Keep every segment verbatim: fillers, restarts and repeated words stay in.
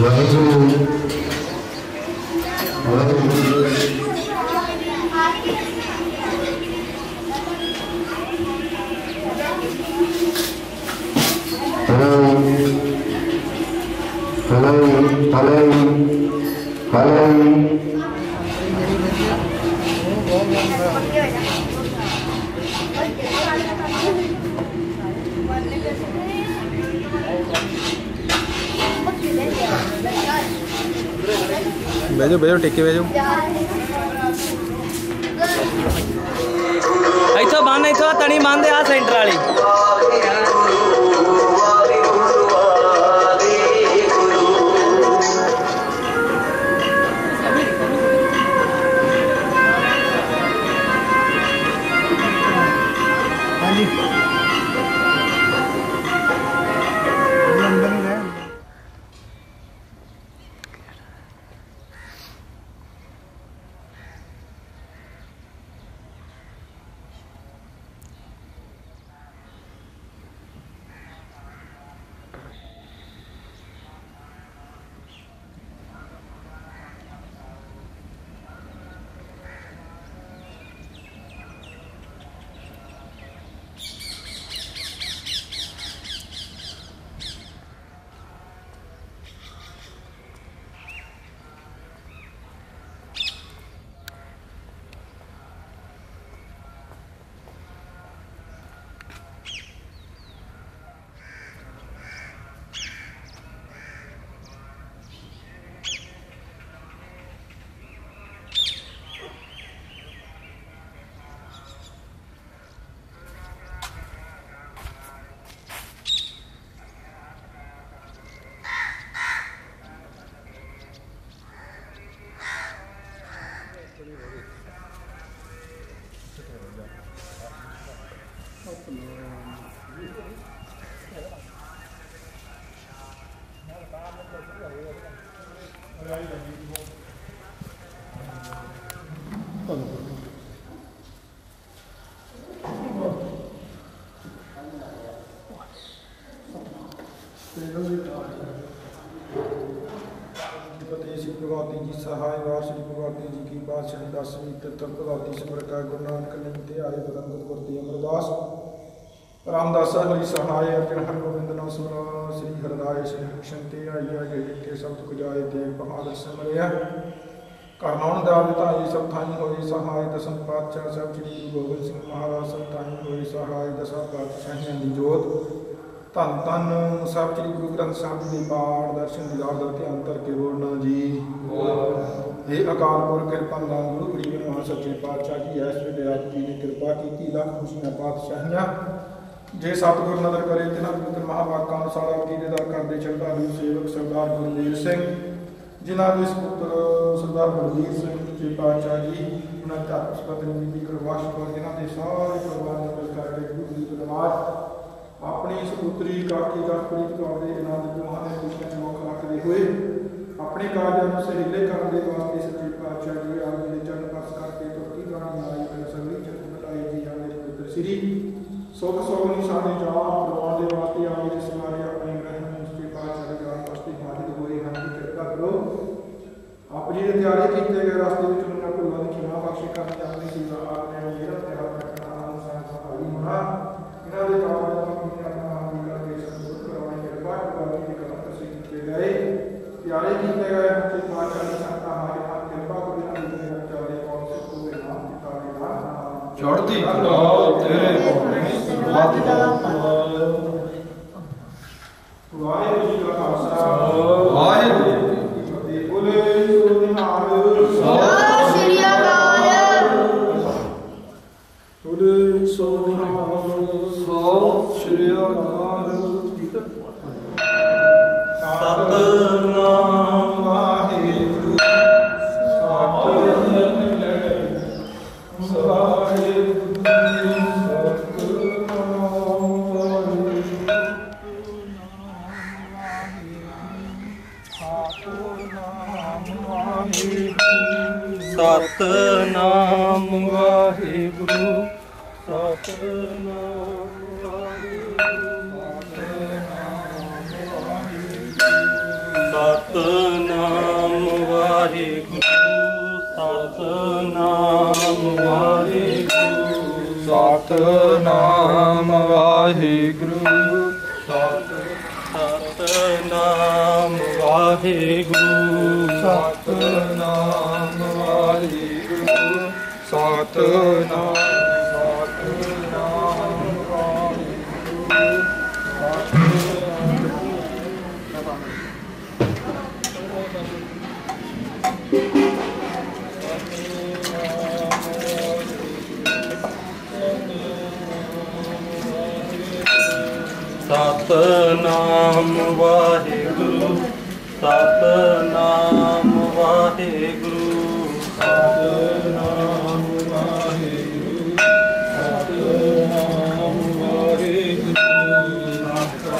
बैठो बैठो टिके बैठो इथों बंद इथों तनी बंद आ सेंटर वाली भगवती जी सहाय वार श्री भगवती जी की पातशाही दसवीं तितर भगवती सिमरका गुरु नानक ने ते आए बदंगत गुरती अमरदास रामदास हरि सहाय अर्जन हर गोविंद नाम स्मरण श्री हरदाय श्री हरिशन ते आइया जे के सब तुक जाए ते बहादुर सिमरिया करनौन दाव ताई सब थाई होई सहाय दसम पातशाह सब श्री गुरु गोबिंद सिंह महाराज सब थाई होई सहाय दसा पातशाहियां दी जोत धन धन सब श्री गुरु ग्रंथ साहिब जी पाठ दर्शन दीदार दा ध्यान करके बोलना जी हे अकाल पुरख किरपा दान गुरु गरीब महा सच्चे पातशाह जी ऐस वेले आप जी ने कृपा की लख खुशियां पातशाहियां जे सतगुर नदर करे तिन्हां पवित्र महावाकां अनुसार आप जी दे दर करदे श्रद्धालु सेवक सरदार गुरदेव सिंह जिन्हां दे सुपुत्र सरदार बलवीर सिंह सच्चे पातशाह जी उन्हां धर्म पत्नी बीबी गुरबख्श कौर जिन्हां दे सारे परिवार नदर करके गुरु जी नमाज अपनी सपुत्री काकी काकड़ी कौर के इनाम दोहां ने खुशियां चौक रखते हुए अपने कार्यों में सहीले करने वास्ते सच्चे पातशाह जी आप जी चरण पास करके तुरती गाणी आई फिर सगली चरण बताई जी आ मेरे पुत्र श्री सुख सौगनी सारे जा प्रवान के वास्ते आ मेरे समारे अपने ग्रह में सच्चे पातशाह के गान वास्ते हाजिर हुए हैं जी कृपा करो आप जी ने तैयारी किए गए रास्ते में उन्होंने भुलां की क्षमा बख्शे करनी अपनी सेवा आपने मेरा त्याग रखना अनुसार सफाई होना इन्हां दे कार्य प्यारे कीते गए बच्चे पातशाह की संता हमारे हाथ कृपा को बिना दिए चले कौन से पूरे नाम पिता के नाम चढ़ती कला तेरे पौने बात वाहिगुरू जी का खालसा वाहिगुरू जी की फतेह बोले सो निहाल सत श्री अकाल बोले सो निहाल सत श्री अकाल सतनाम वाहिगुरू सतनाम वाहिगुरू सतनाम वाहिगुरू सतनाम वाहिगुरु सतनाम वाहिगुरु सतनाम वाहिगुरु सतनाम वाहिगुरु सतनाम वाहिगुरु सतनाम सतनाम वाहिगुरु सतनाम वाहिगुरु सतनाम वाहिगुरु सतनाम वाहिगुरु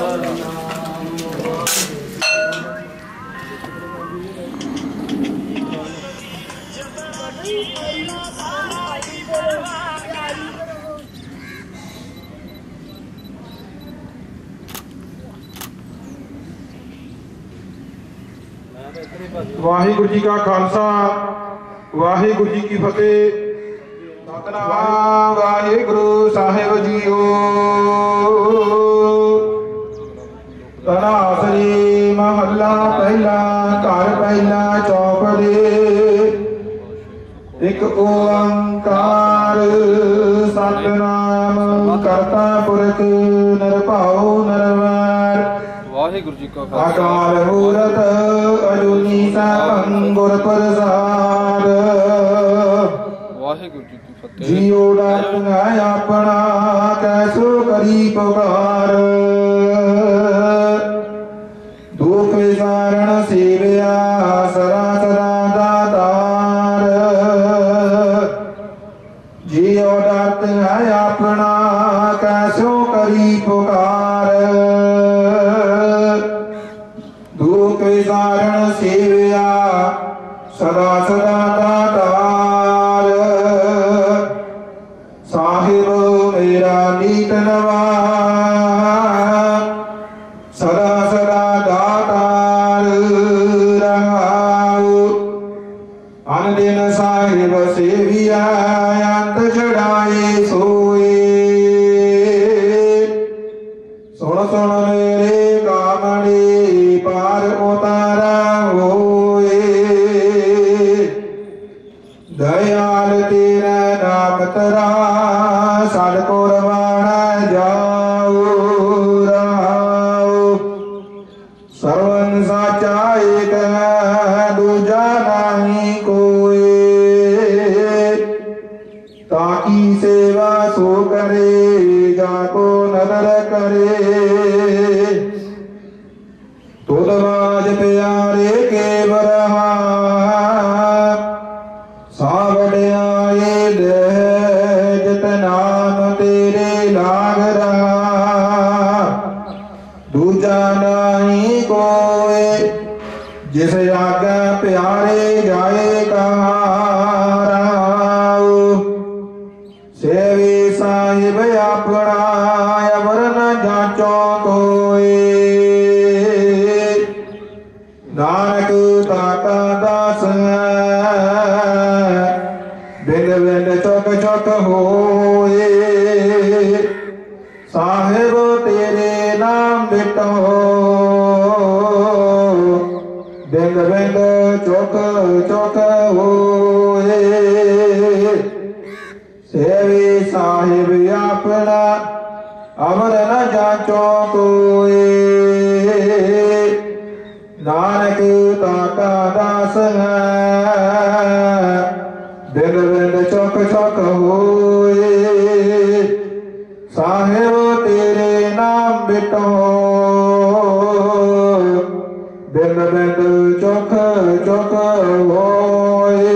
वाहिगुरु जी का खालसा वाहिगुरु जी की फतेह। सतनाम वाहिगुरु साहिब जीओ। तनासरी महला पहला घर पहला चौपड़े एक ओंकार सतनाम करता पुरख निरभाओ निरवैर वाहिगुरु जी का अकाल मूरत अजूनी सैभं गुर प्रसाद। वाहिगुरु जी की फतेह। जियो डाक है अपना कैसो करी पुकार दुख विसारण सेवया सरा सदा दातार। जियो डाक है अपना कैसो करी पुकार दुख विसारण सेवया सदा सदा दातार। साहिब मेरा नीत नवा सदा सदा दातार रहाओ। अन दिन साहिब सेविया अंत चढ़ाए सोए। सुन सुन मेरे कामड़े पार उतारा होए। दयाल तेरा नाम तरा सड़को रवाना जाओ रहाओ। सर्वन साचा एक है दूजा नहीं कोई। ताकि सेवा सो करे जाको नदर करे। तुदवाज प्यारे के बरहा सावड़ियाए जित नाम तेरे लाग रहा। दूजा नहीं कोई जिस आज्ञा प्यारे जाए कहाँ। सेवी साहिब अपना अमर न जाचो कोई। नानक ताका दास बिन बिन चुक चुक होए। साहिब तेरे नाम बिटो बिन बिन चुक चुक होए। सेवी साहिब अपना अमर न जाचो कोई। नानक ताका दास है बिन बिन चुक चुक होए। साहिब तेरे नाम बिटो बिन बिन चुक चुक होए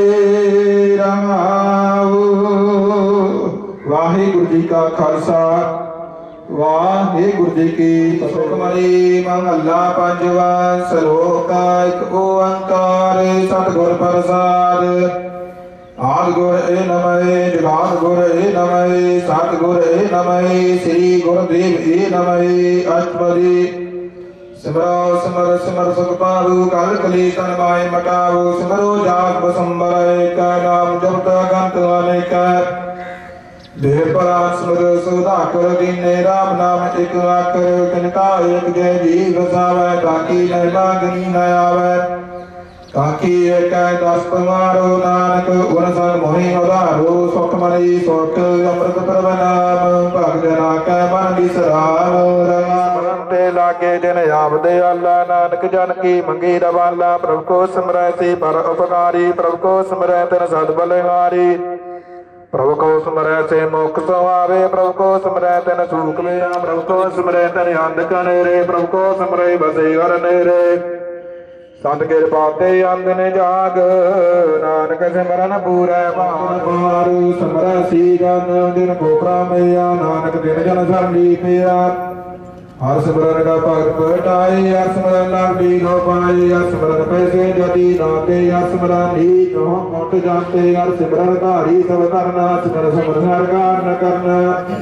रहाओ। वाहिगुरु जी का खालसा वाहिगुरु जी की सुखमनी महला पंजवा श्लोक एक ओंकार सतगुर प्रसाद। आद गुर ए नमः जुगान गुर ए नमः सतगुर ए नमः श्री गुरुदेव ए नमः अष्टपदी सिमरो सिमर सिमर सुख पावु काल कली तन माय मटावु सिमरो जाग बसंबर एक नाम जपत गंत अनेक देह परात सिमर सुधा कर दीने राम नाम एक आकर तिनका एक जय जीव बसावै ताकि न मांगनी न आवै ताकि एक दस पमारो नानक उन संग मोहि उदारो सुख मणि सुख अमृत प्रभ नाम भगत जना कै मन बिसराम राम ते लागे जिन आवदे अल्लाह नानक जन की मंगी रवाला प्रभु को सिमरै सी पर उपकारी प्रभु को सिमरै तिन सद बलिहारी प्रभु को सिमरै से मुख सुहावे प्रभु को सिमरै तिन सूख मेरा प्रभु को सिमरै तिन अंध कनेरे प्रभु को सिमरै बसे हर नेरे संत कृपा ते अंधन जाग नानक सिमरन पूरै भान मारू सिमरै सी जन दिन को प्रामया नानक दिन जन सरणी पिया हर सिमरन का भगत पटाए हर सिमरन नामी लो पाए हर सिमरन पैसे जति नाते हर सिमरन ही जो मुट जाते हर सिमरन धारी सब करना सिमरन सिमरन हर कार न करना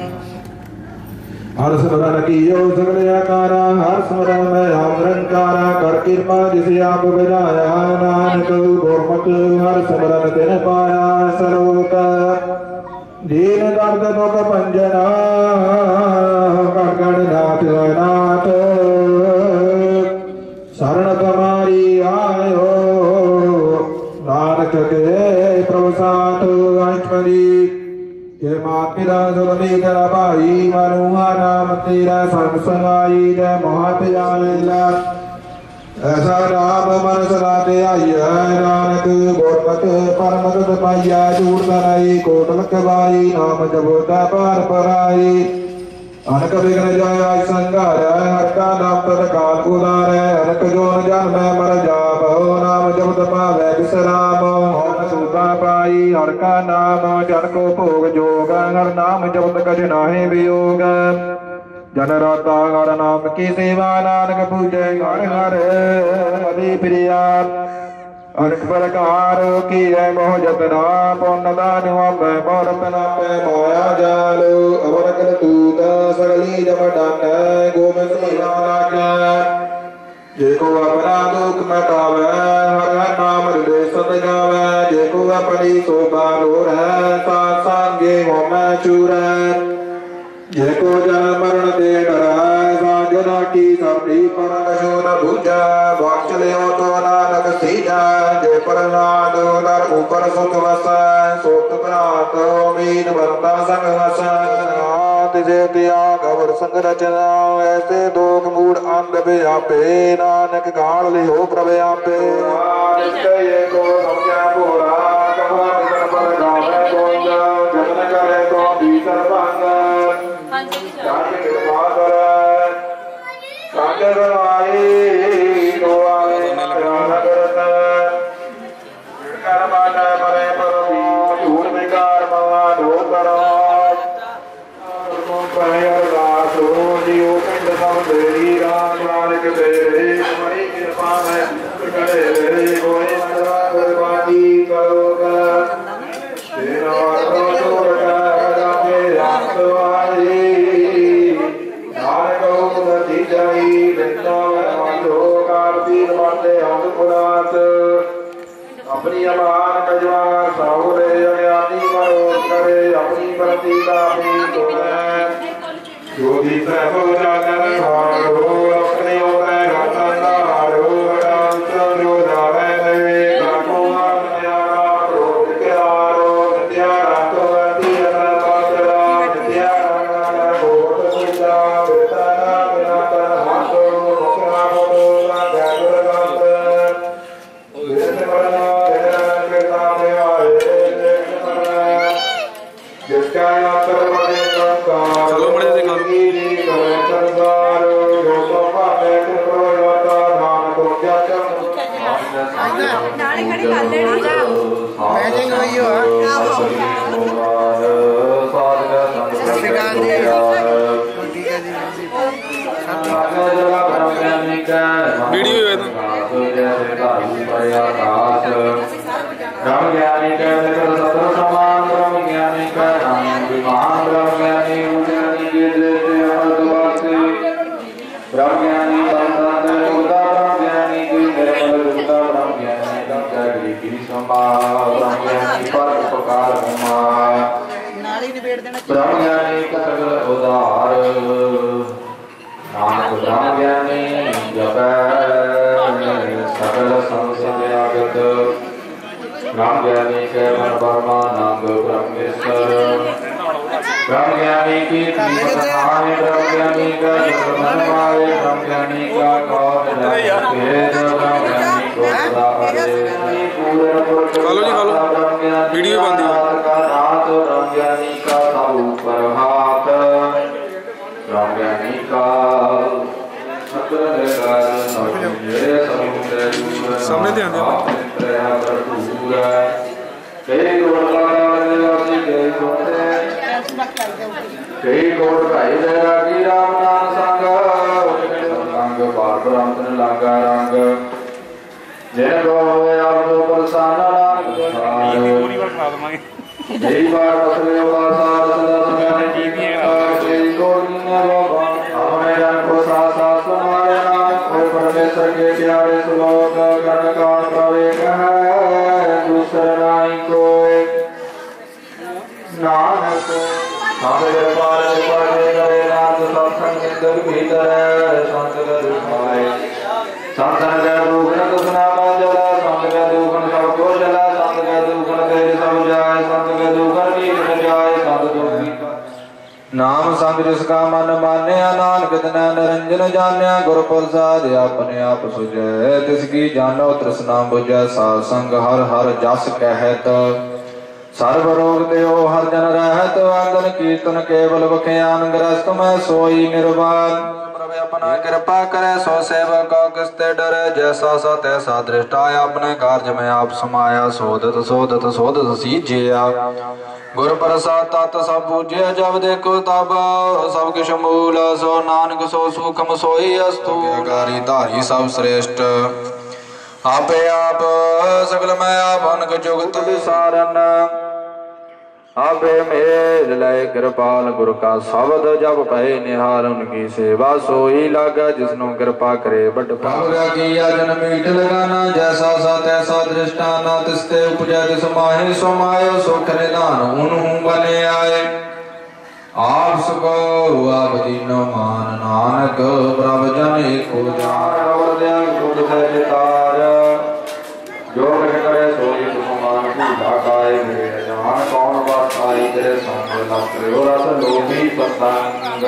हर सिमरन कियो सगले आकारा हर सिमरन में आप निरंकारा कर कृपा जिसे आप बजाया नानक गुरमुख हर सिमरन तिन पाया सरोक दीन दर्द दुख भंजना गण नाथ नाथ शरण तुम्हारी आयो नानक के प्रभु साथ अंशमरी के मात पिता सुरमी कर भाई मनुहा नाम तेरा संग समाई जय महापिया लीला ऐसा नाम मन सलाते आइया नानक गुरमत परमत पाइया झूठ तनाई कोट लखवाई नाम जबोता पार पराई अनक विघ्न जय संगार हर का नाम तत्काल उदार अनक जोन जन्म मर जाप नाम जपत पावै विश्राम सूता पाई हर का नाम जन को भोग जोग हर नाम जपत कछ नाहि वियोग जन राता हर नाम की सेवा नानक पूजै हर हर अति प्रिया अनेक प्रकार की है मोह जतना पुण्य दान मोह रतना पे माया जालो अवर कल तूत सगली जम डान गोविंद लागे जेको अपना दुख मिटावे हर नाम हृदय सत गावे जेको अपनी शोभा लोर है सात सांगे होमै चूर जेको जन्म मरण दे डरै साजना की सबरी पर कशो न भूजा बख्श लियो तो नानक सीजा जे प्रहलाद दर ऊपर सुख वसै सोत प्रात उम्मीद बनता संग हसै जे त्याग अवर संग रचना ऐसे दोग मूड अंध व्यापे नानक गाल लियो प्रभ आपे नानक ये को समझा भोला कहा निधन पर गावे गोंद जतन करे तो भीतर भांग जाके कृपा कर कांड आई दो आए करत कर्म न परे परमी धूर विकार मवा दो करो दास जीव पिंड सब देरी राम नानक तेरे तुम्हारी कृपा है करे कोई बर्बादी करो तेरा छोड़ कर जाके रात आई नानक नदी जाई वृंदावन माधो कार्तिक माते हम पुरात अपनी अमान कजवार साहुरे अज्ञानी मरोत करे अपनी प्रति लाभी तोड़े जो भी प्रभु जाकर हारो अपने होते रतन हारो राम जो जावे देवे काको अन्यारा क्रोध के हारो नित्या रातो अतियन पात्रा नित्या रंगना गोट पूजा वेतना विनातन हाथो मुखना मोदो ज्ञान गंत वेद मरना वेद कृता देवाए देव मरना जिसका यात्र बने संकार चलो बड़े देखा ਨਾਲੇ ਖੜੀ ਕਰ ਲੈਣੀ ਜਾ ਮੈਚਿੰਗ ਹੋਈ ਹੋ ਸਤਿ ਸ਼੍ਰੀ ਅਕਾਲ ਜੀ ਠੀਕ ਹੈ ਜੀ ਵੀਡੀਓ ਹੈ ब्रह्म ज्ञानी कहते कर सत्र समान ब्रह्म ज्ञानी कह विमान ब्रह्म ज्ञानी ज्ञानी के देते अमृतवासी ब्रह्म ज्ञानी संतान ब्रह्मा ब्रह्म ज्ञानी पर उपकार ब्रह्मा नाली निबेड़ देना ब्रह्म ज्ञानी का सगल उदार नानक ब्रह्म ज्ञानी जपै सकल संसार आगत ब्रह्म ज्ञानी के मन परमानंद ब्रह्मेश्वर ब्रह्म ज्ञानी की तीर्थनाय ब्रह्म ज्ञानी का जगन्नाय ब्रह्म ज्ञानी का कौन भेद ब्रह्म ज्ञानी को खा लो जी, खा लो। वीडियो बंद है। का नाथ ब्रह्म ज्ञानी का सब ऊपर हाथ ब्रह्म ज्ञानी का सामने ध्यान दो। कई कोट भाई दया की राम नाम संग संग बार ब्रह्म लागा रंग जय गो आप दो प्रसन्न नाम पूरी बार खा दवांगे यही बार पसले बासार सदा समय टीवी है कई कोट ने बाबा हमें जन को साथ साथ हमारे नाम को परमेश्वर के प्यारे श्लोक गण का प्रवेश है दूसरा नाई को नानक संत पार पढ़े करे नाथ सत्संग इंद्र भीतर संत दुखाए संत के दुखन दुखना जला संत के दुखन सब को जला संत के दुखन तेरे सब जाए संत के दुखन की न जाए संत दुखी नाम संग जिसका मन मान्या नानक तिन निरंजन जान्या गुर प्रसाद अपने आप सुझै तिसकी जानो तृष्णा बुझै साध संग हर हर जस कहत सर्व रोग देव हर जन रहत वंदन कीर्तन केवल बख्यान ग्रस्त में सोई निर्वाण प्रभु अपना कृपा करे सो सेवक को किसते डरे जैसा सा तैसा दृष्टा अपने कार्य में आप समाया सोदत सोदत सोदत सीजिया गुरु प्रसाद तत् सब पूज्य जब देखो तब सब किश मूल सो नानक सो सुखम सोई अस्तु गारी धारी सब श्रेष्ठ आपे आप सकल मैं आप अनक जुगत विसारन आपे मेल लय कृपाल गुरु का शब्द जब पै निहाल उनकी सेवा सोई लागा जिसनो कृपा करे बट पावरा किया जन मीठ लगाना जैसा सा तैसा दृष्टाना तिसते उपजै तिस माहि समायो सुख निदान उन्हु बने आए आप सको आप दीनो मान नानक प्रभ जन एको जान और दयाल गुण सहितार जो करे सोई सुमान भूला गाय मेरे जान कौन बात आई तेरे संग लग रस लोभी पतंग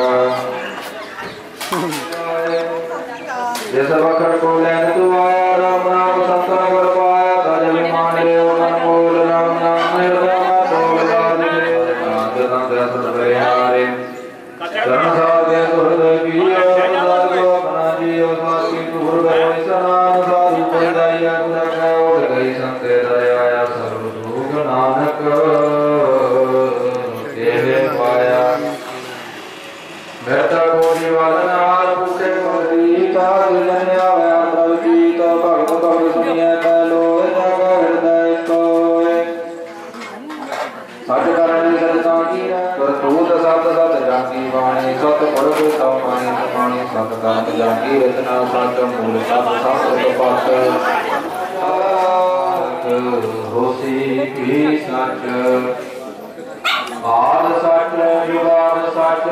जिस वक्त को लेन तू आया राम नाम संतन कर पाया तजल मान ले मन बोल राम नाम हृदय में डोल डाल दे नाथ नाथ सत प्यारे चरण साधे हृदय की साध को अपना जियो साध की तू हृदय सनान साधु परिदाया गुण गई संते दयाया सर्व दुख नानक तेरे पाया बेटा गोरी वालन हार भूखे गोरी का दुल्हन आया प्रभु की तो भगत भगत सुनिए तलो जग हृदय कोय सत करने सत्ता की करतूत सत सत जाकी वाणी सत पढ़ सत मानी पानी सत कांत जाकी रचना सत मूल सत सत पत होसी की सच आद सच युगाद सच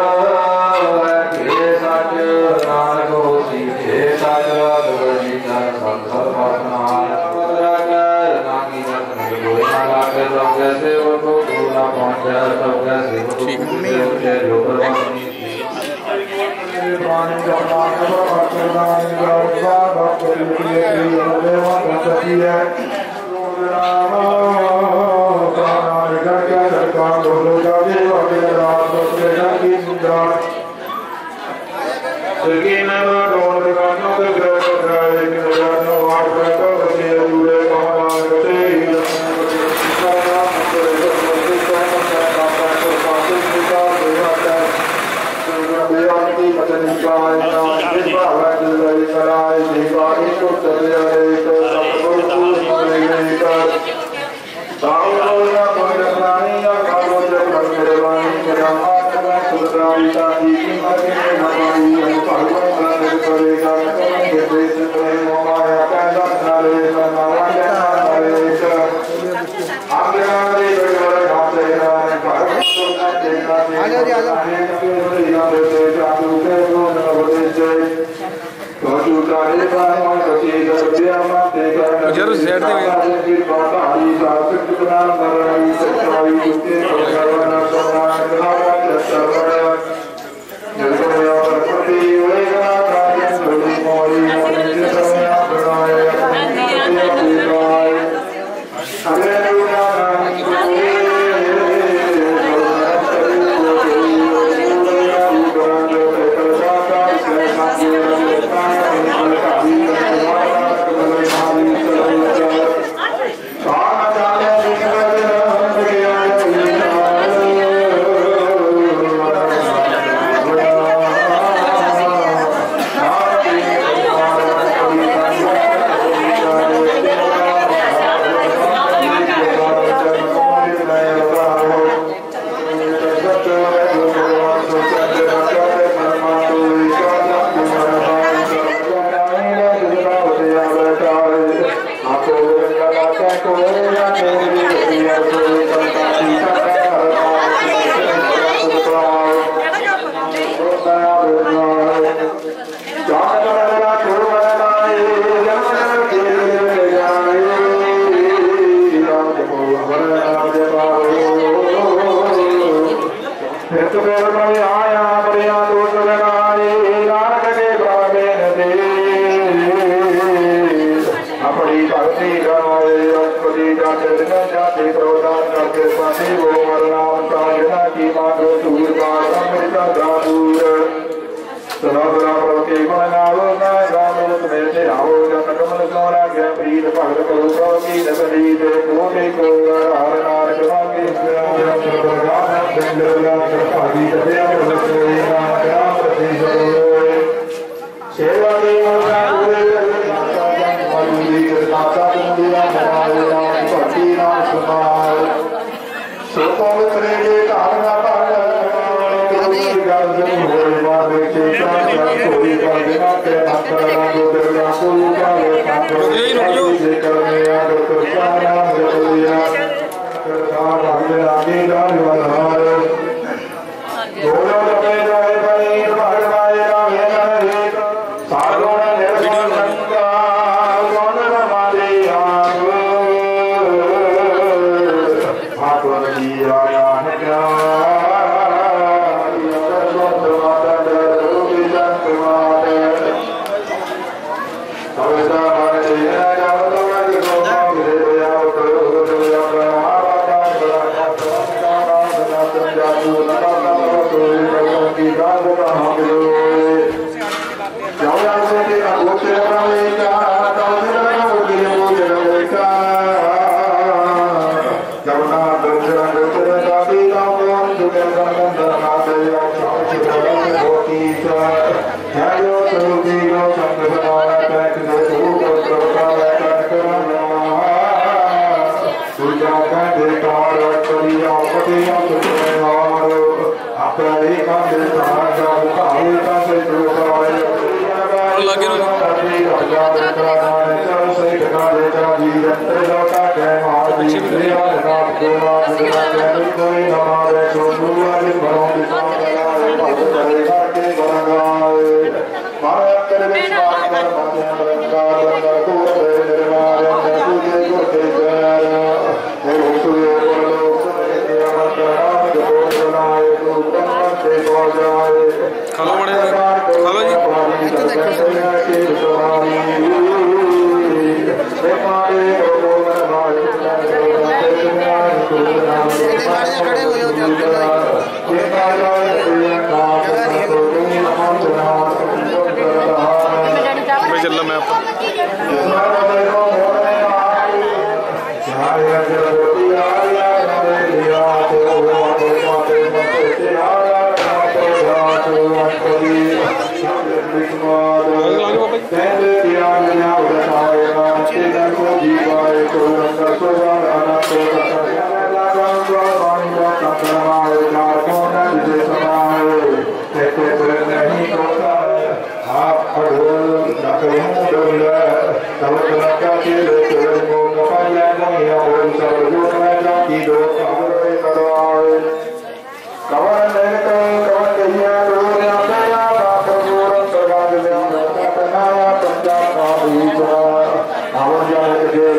के सच नानक होसी के सच दुर्गति जन सत सत पतनान नागी रत्न कोई ना लागे सब कैसे वो को दूना पहुंचे सब कैसे वो पहुंचे जो परमात्मा पानी का नाम परमात्मा का भक्त के लिए देवा भक्ति है राम प्राण करके सरकार बोलो जावे वाले रात के की सुंदर सगी न रोड गानो के ग्रह ग्रह के गानो आठ का बसे जुड़े कहां से सारा मत मत का का का पासे का देवता देवाती मदन का ना जिसका वैद्य कराए दीवारी को चले तो सब को ले कर सावरोया पुण्यप्राणी या कालो से परमेश्वरानी के रामात में सुधराईता की मति में नमाई हम भगवान का दिल करेगा के देश में मोमाया का नारे नारायण नारे ਯਾਰ ਸਾਈਡ ਤੇ Our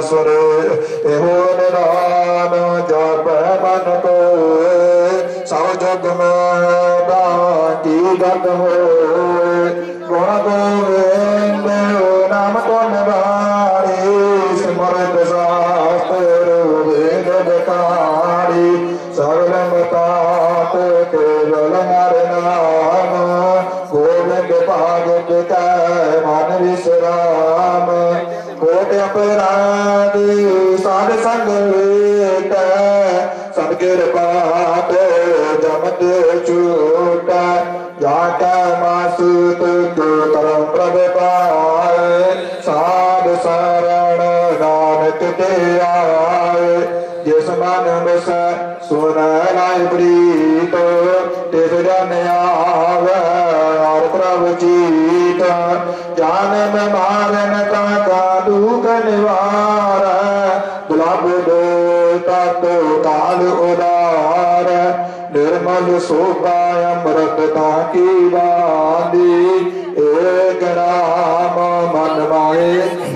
सुरे एहो निदान जप मन को सब जग में बाकी गत हो गुण गोविंद नाम गुण वारी सिमरत शास्त्र वेद बखारी सकल मतात केवल हर नाम गोविंद भागवत कै मन विश्राम कोट अपराध साध संग वेट सदगिर पात जमत छूट जाटा मासुत तरम प्रभ पाए साध शरण नानक ते आए जिस मन बस सुन नाय प्रीत तिस जन आवे और प्रभु जीत जान में मारन का का दुख निवार दुलाब दो तत्व काल उदार निर्मल शोभा अमृत की बांधी एक नाम मन माए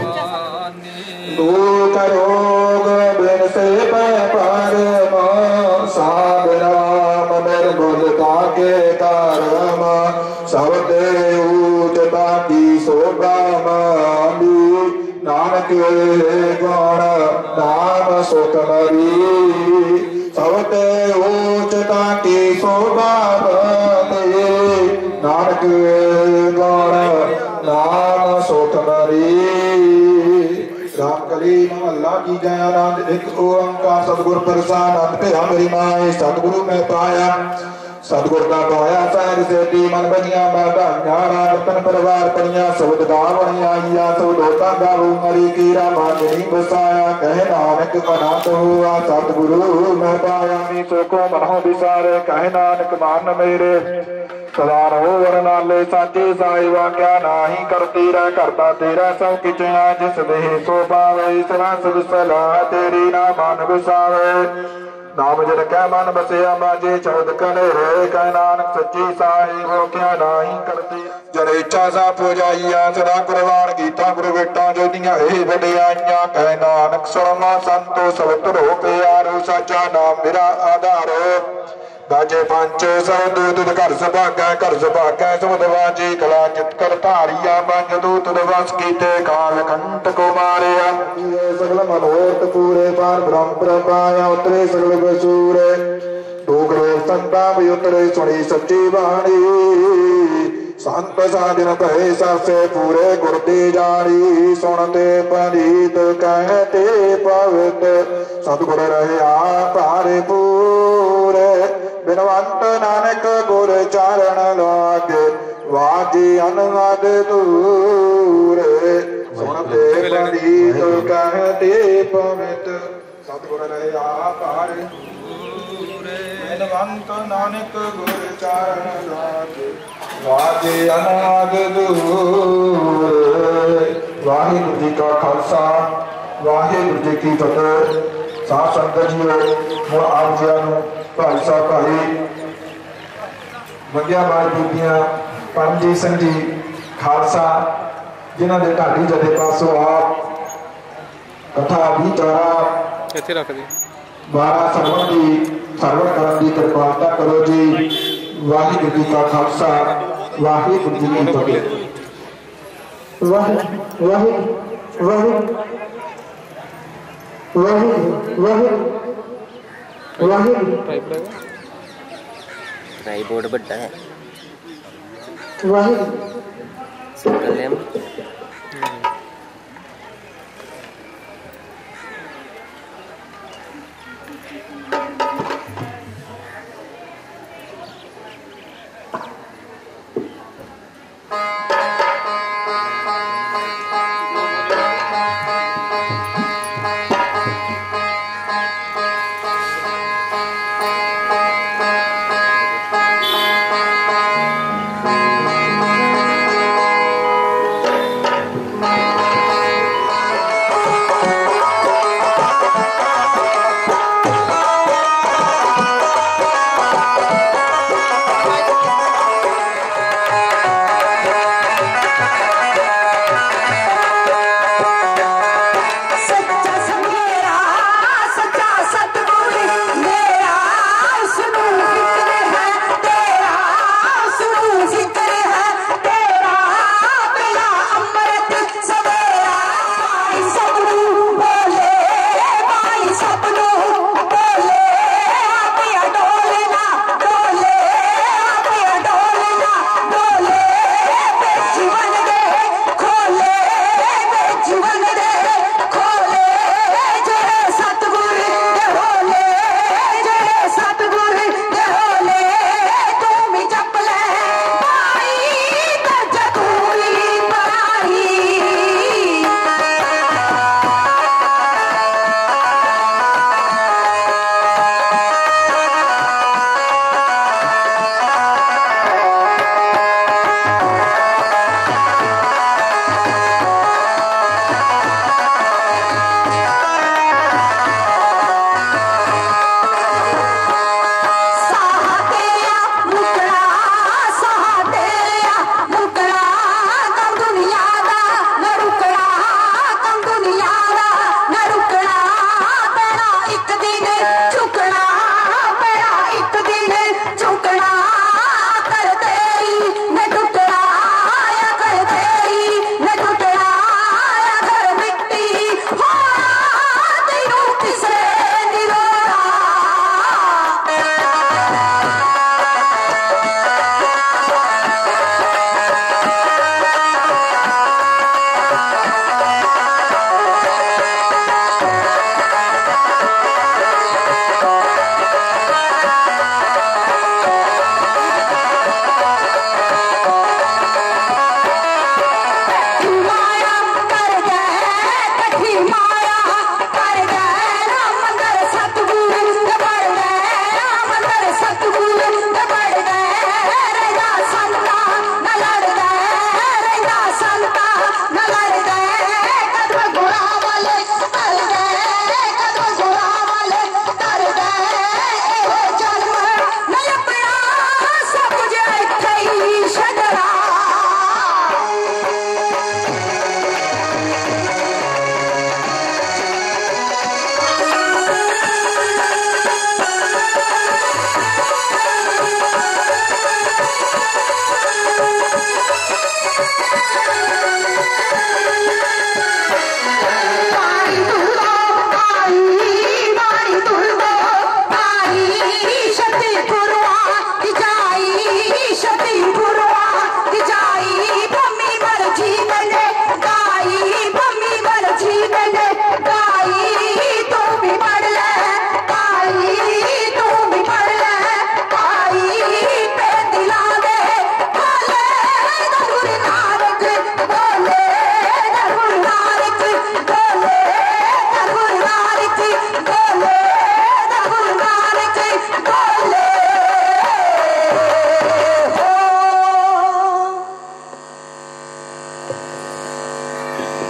दुख रोग बिन से परम साध नाम निर्मलता के कर्म सब उच्चता की शोभा मानी नानक गुण नाम सुख मरी सब उच्चता की शोभा मानी नानक गुण नाम सुख मरी राम कली मोहल्ला की जय आनंद एक ओंकार सतगुर प्रसाद पे हमारी माए सतगुरु में पाया सतगुर का पाया सहज सेठी मन बनिया बाबा न्यारा रतन परिवार पड़िया सबद गावणिया आइया सब दोता गावू मरी कीरा मांगनी बसाया कहे नानक अनंत हुआ सतगुरु में पाया मीतो को मनो विसारे कहे नानक मान मेरे सदा रहो वरनाले साचे साई वाक्या नाही करती रह करता तेरा सब किच जिस देह सो पावे इसरा सब सलाह तेरी ना मान बसावे नाम जन कै मन बसिया बाजे चौद कने रे कह नानक सच्ची साई वो क्या नाही करती जन इच्छा सा पूजाइया सदा कुर्बान कीता गुरु बेटा जोदियां ए वडियाइयां कह नानक सुरमा संतो सब तुरो प्यारो सच्चा नाम मेरा आधार बाजे पंच सब दूत घर सभागा घर सभागा सुध बाजे कला चित कर धारिया पंच दूत दिवस कीते काल कंठ को मारिया सगल मनोरथ पूरे पार ब्रह्म प्रपाया उतरे सगल बसूरे डोगरे संता भी उतरे सुनी सच्ची बाणी संत साजन कहे सासे पूरे गुरदी जानी सुनते पनीत कहते पवित सतगुर रहे पारे पूरे बिनवंत नानक गुर चरण लागे वाजी अनहद दूरे सुनते पनीत कहते पवित सतगुर रहे पारे बिनवंत नानक गुर चरण लागे वाजे अनाद दूर वाहिगुरु जी का खालसा वाहिगुरु जी की फतेह साध संगत जीओ हुण आप जी नूं भाई साहब भाई मंगिया बाल बीबियां परमजीत सिंह जी खालसा जिन्हां दे ढाडी जदे पासों आप कथा विचारा इत्थे रख दी बारह सरवण की सरवण करन की कृपालता करो जी वाहिगुरु जी का खालसा वाहिगुरु जी की फतेह वाहिगुरु वाहिगुरु वाहिगुरु वाहिगुरु वाहिगुरु ट्राइपॉड बड़ा है वाहिगुरु सिंगल लेम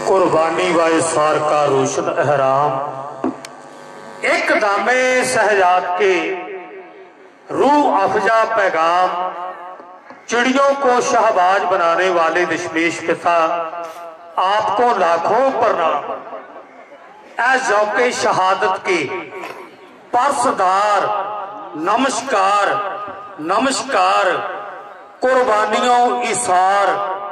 कुर्बानी वाए सार का रोशन अहराम, एक दामे सहजाद के रूह अफजा पैगाम, चिड़ियों को शहबाज बनाने वाले दशमेश पिता आपको लाखों प्रणाम। ऐ ज़ौक़े शहादत के परसदार नमस्कार नमस्कार, कुर्बानियों इसार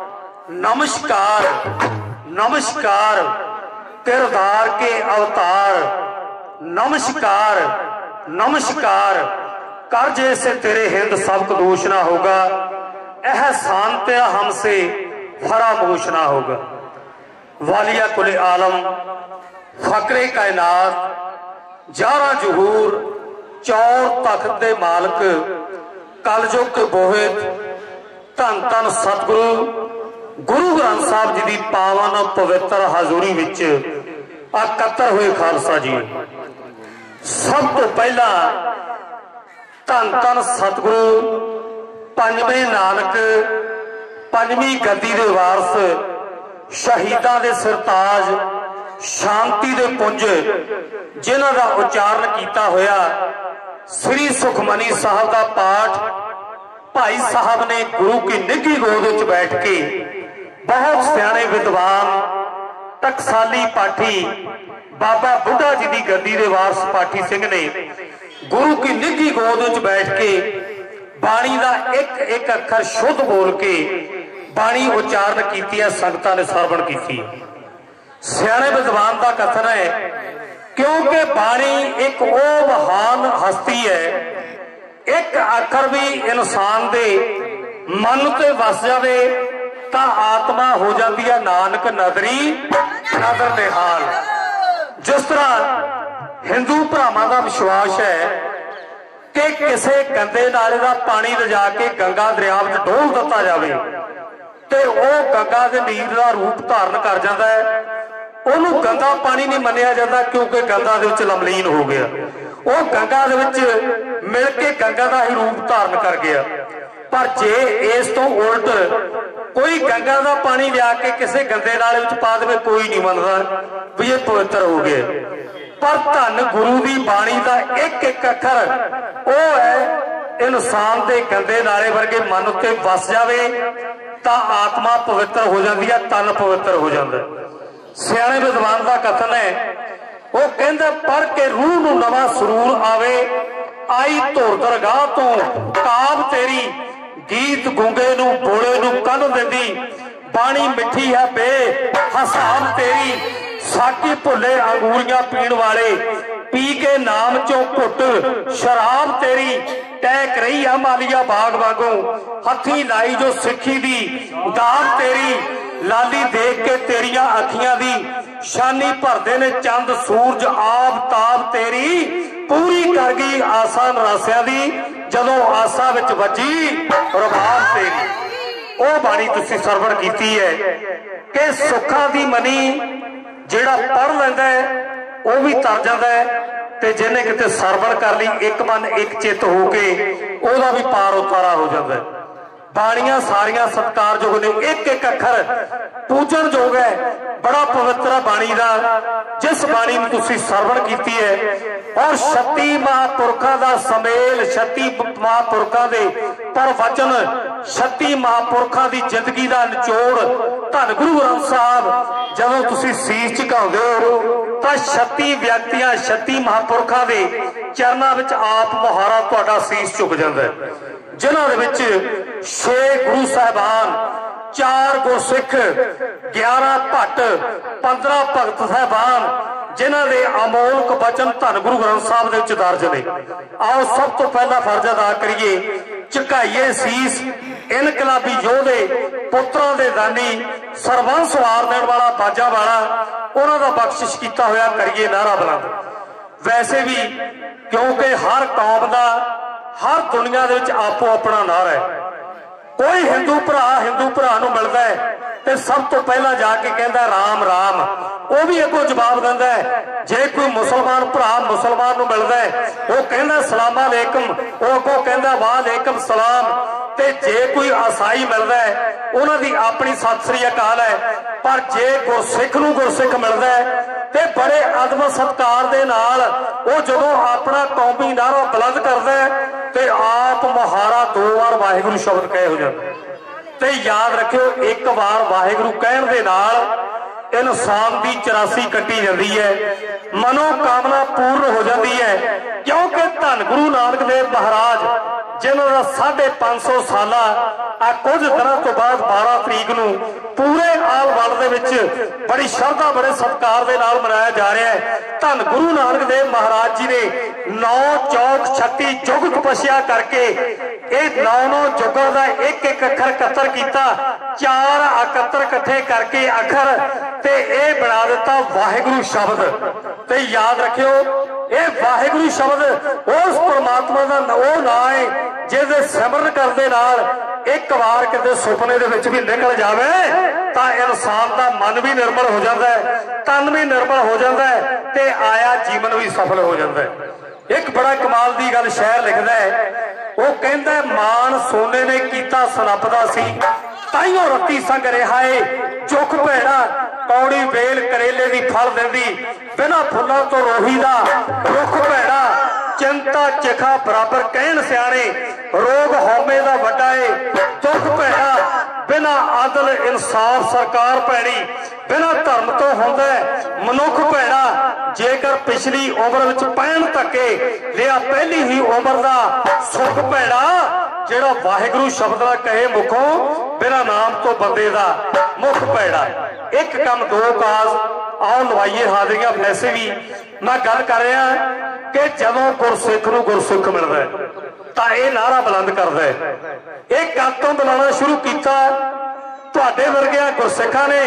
नमस्कार नमस्कार, किरदार के अवतार नमस्कार नमस्कार, कर्जे से तेरे हिंद सबक दोष ना होगा, एहसान तेरा हमसे फरामोश ना होगा। वालिया कुल आलम फकरे कायनात जारा जहूर चौर तख्त दे मालक कलजुग के बोहित धन धन सतगुरु गुरु ग्रंथ साहब जी की पावन पवित्र हजूरी विच इकट्ठे हुए खालसा जी, सब तो पहला धन धन सतगुरु पंजवें नानक पंजवीं गद्दी दे वारस शहीदां दे सरताज शांति दे पुंज जिन्हां दा उच्चारण किया होया श्री सुखमनी साहब का पाठ भाई साहब ने गुरु की निघी गोद विच बैठ के बहुत सियाणे विद्वान टकसाली पाठी बाबा बुढ़ा जी की गद्दी दे वारस पाठी सिंह ने गुरु की निघी गोद विच बैठ के बाणी का एक एक अखर शुद्ध बोल के बाणी उच्चारण की है, संगतां ने सरवण की। सियाणे विद्वान का कथन है, क्योंकि बाणी एक वो महान हस्ती है, एक अखर भी इंसान दे मन ते वस जावे तां आत्मा हो जाती है नानक नदरी नदर निहाल। जिस तरह हिंदू भरावां दा विश्वास है कि किसी गंदे नाले का पानी लिजा के गंगा दरिया में डोल दिता जाए तो वह गंगा के नीर का रूप धारण कर जाता है, उन्होंने गंदा पानी नहीं मनिया जाता क्योंकि गंगा के लमलीन हो गया, वो गंगा के मिल के गंगा का ही रूप धारण कर गया। पर जे इस तो उल्ट कोई गंगा का पानी लिया के किसी गंदे नाले में पा दे, कोई नहीं मनता भी ये पवित्र हो गए। पर धन गुरु की बाणी का एक एक अखर वो है इंसान के गंदे नाले वर्गे मन उत्ते वस जाए तो आत्मा पवित्र हो जाती है, तन पवित्र हो जाता है। सियाणे विद्वान का कथन है, वो कहते पढ़ के रूह नूं नवा सुरूर आवे, आई धुर दरगाह तो काब तेरी, गीत गूंगे नूं बोले नूं कन देंदी, बाणी मिठी है बे हसाब तेरी, साकी भुले अंगूरियां पीण वाले, पी के नाम चो घुट शराब तेरी, टैक रही है मालिया बाग वागू, हथी लाई जो सिखी दी दाब तेरी, लाली देख के तेरिया अखियां दी, शानी भरदे ने चंद सूरज आब ताब तेरी, पूरी कर गई आसा नरासिया दी, जदों आसा विच वजी रबाब तेरी। वो बाणी तुसी सरवण कीती है कि सुखा दी मनी जिहड़ा पढ़ लैंदा है वह भी तर जाता है, ते जिन्हें किते सरवण कर ली एक मन एक चित हो के ओहदा भी पार उतारा हो जाता है। बाणियां सारियां सत्कारयोग ने, एक एक अखर पूजन योग है, बड़ा पवित्र बाणी का जिस बाणी में तुसी सरवण कीती है। और छत्ती महापुरखों का समेल, छत्ती महापुरखों के प्रवचन, छत्ती महापुरखों की जिंदगी का निचोड़, धन गुरु ग्रंथ साहब जदों तुसी सीस झुकाउंदे हो तो छत्ती व्यक्तियां छत्ती महापुरखों के चरणों में आप मुहारा तुहाडा सीस झुक जाता है, जिन्हां दे विच छे गुरु साहबान, चार गुरसिख, ग्यारह भट्ट, पंद्रह भगत साहबान, जिन्हां दे अमोलक वचन धन गुरु ग्रंथ साहब दे विच दर्ज ने। आओ सब तो पहला फर्ज अदा करिए, झुकाइए सीस इनकलाबी योधे, पुत्रां दे दानी, सरबंस वार देण वाला, बाजा वाला, उन्हां दा बख्शिश कीता होया करिए नारा बुलंद। वैसे भी क्योंकि हर कौम का हर दुनिया दे विच आपो अपना नारा है, कोई हिंदू भरा हिंदू भरा नूं मिलदा है ते सब तो पहला जाके कहता राम राम, वो भी अगों जवाब दिंदा है। जे कोई मुसलमान भरा मुसलमान नूं मिलदा है वो कहता सलाम अलैकुम, वो अगों कहता वालेकुम सलाम। ते जे कोई ईसाई मिलता है उन्होंने अपनी सत श्री अकाल है, पर जे गुरसिख नूं गुरसिख मिलता है ते बड़े अदब सत्कार दे नाल वो जदों अपना कौमी नारा बुलंद करता है ते आप मुहारा दो बार वाहिगुरू शब्द कहे हो जाता। ते याद रखियो एक बार वाहिगुरू कहण दे नाल इंसान की चौरासी कट्टी जाती है, मनोकामना पूर्ण हो जाती है। क्योंकि धन गुरु नानक देव महाराज जिन्होंने साढ़े पांच सौ साल आ कुछ दिनों तो बाद बारह तरीक नूं पूरे आल वर्ल्ड दे विच बड़ी श्रद्धा बड़े सत्कार दे नाल मनाया जा रहा है। धन गुरु नानक देव महाराज जी ने नौ चौक छत्ती युग तपस्या करके ये नौ नौ युगों का एक एक अखर इकत्र किया, चार अकत्र इकट्ठे करके अखर ते ये बना दिता वाहिगुरू शब्द। ते याद रखियो ये वाहिगुरू शब्द उस परमात्मा का वो ना है जिसे सिमरन करने नाल एक बार किते सुपने दे विच भी निकल जावे तो इंसान का मन भी निर्मल हो जाता है, तन भी निर्मल हो जाता है ते आया जीवन भी सफल हो जाता है। एक बड़ा कमाल की गल शायर लिखता है, वो कहता है मान सोने ने कीता सनपदा सी ताइयों रत्ती संग रिहाए चुख भैड़ा कौड़ी बेल करेले की फल देंदी बिना फुलों तो रोही दा रुख भैड़ा चिंता चिखा बराबर कहन सियाने रोग हौमे दा वड्डा है दुख भैड़ा बिना आदल इंसाफ सरकार पैड़ी बिना धर्म तो होंदा है मनुख भैड़ा जेकर पिछली उम्र विच पैण धक्के लिया पहली ही उम्र दा सुख भैड़ा जेड़ा वाहिगुरू शब्द ना कहे मुखों बिना नाम तो बंदे दा मुख भैड़ा। एक कम दो काज आओ लवाइए हाजरियां। वैसे भी मैं गल कर रहा कि जदों गुरसिख नूं गुरसिख मिलदा है तां इह नारा बुलंद करदा है। एक कद तो बुलाना शुरू किया तुहाडे वर्गियां गुरसिखां ने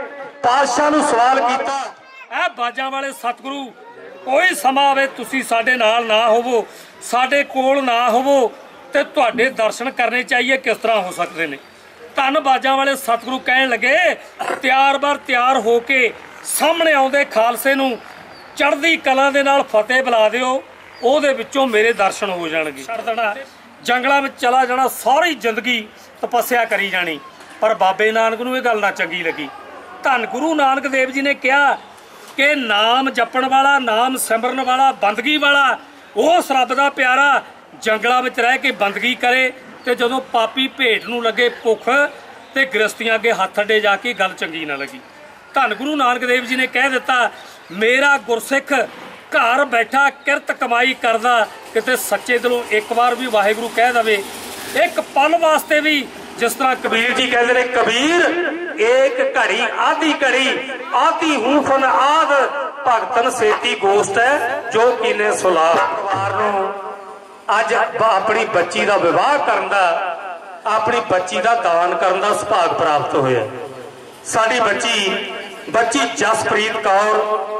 पातशाह नूं सवाल किया, ए बाजां वाले सतगुरु कोई समा आवे तुसीं साडे नाल ना होवो साडे कोल ना होवो ते तुहाडे दर्शन करने चाहिए किस तरह हो सकते हैं। धन बाजां वाले सतगुरु कहण लगे तैयार बार तैयार हो के सामने आउंदे खालसे नूं चढ़दी कला दे नाल फतेह बुला दिओ, ओहदे विचों मेरे दर्शन हो जाणगे। छड़ देना जंगलां विच चला जाना सारी जिंदगी तपस्या करी जानी, पर बाबे नानक नूं इह गल ना चंगी लगी। धन गुरु नानक देव जी ने कहा कि नाम जपण वाला नाम सिमरन वाला बंदगी वाला उस रब दा प्यारा जंगलां विच रह के बंदगी करे ते जदों पापी भेट नूं लगे भुख ते गृहस्थियां अगे हत्थ अड्डे जाके गल चंगी ना लगी। धन गुरु नानक देव जी ने कह दिता मेरा गुरसिख घर बैठा किरत कमाई करदा किते सच्चे दिलों एक बार भी वाहिगुरू कह दवे एक पल वास्ते भी, जिस तरह कबीर जी कहते हैं कबीर एक घड़ी आधी घड़ी आधी हूं फन आद भगतन सेती गोश्त है जो कीने सुलाह। परिवार नूं अज अपनी बच्ची का विवाह करन दा अपनी बच्ची का दान करन दा सुभाग प्राप्त होया। साडी बच्ची बच्ची जसप्रीत कौर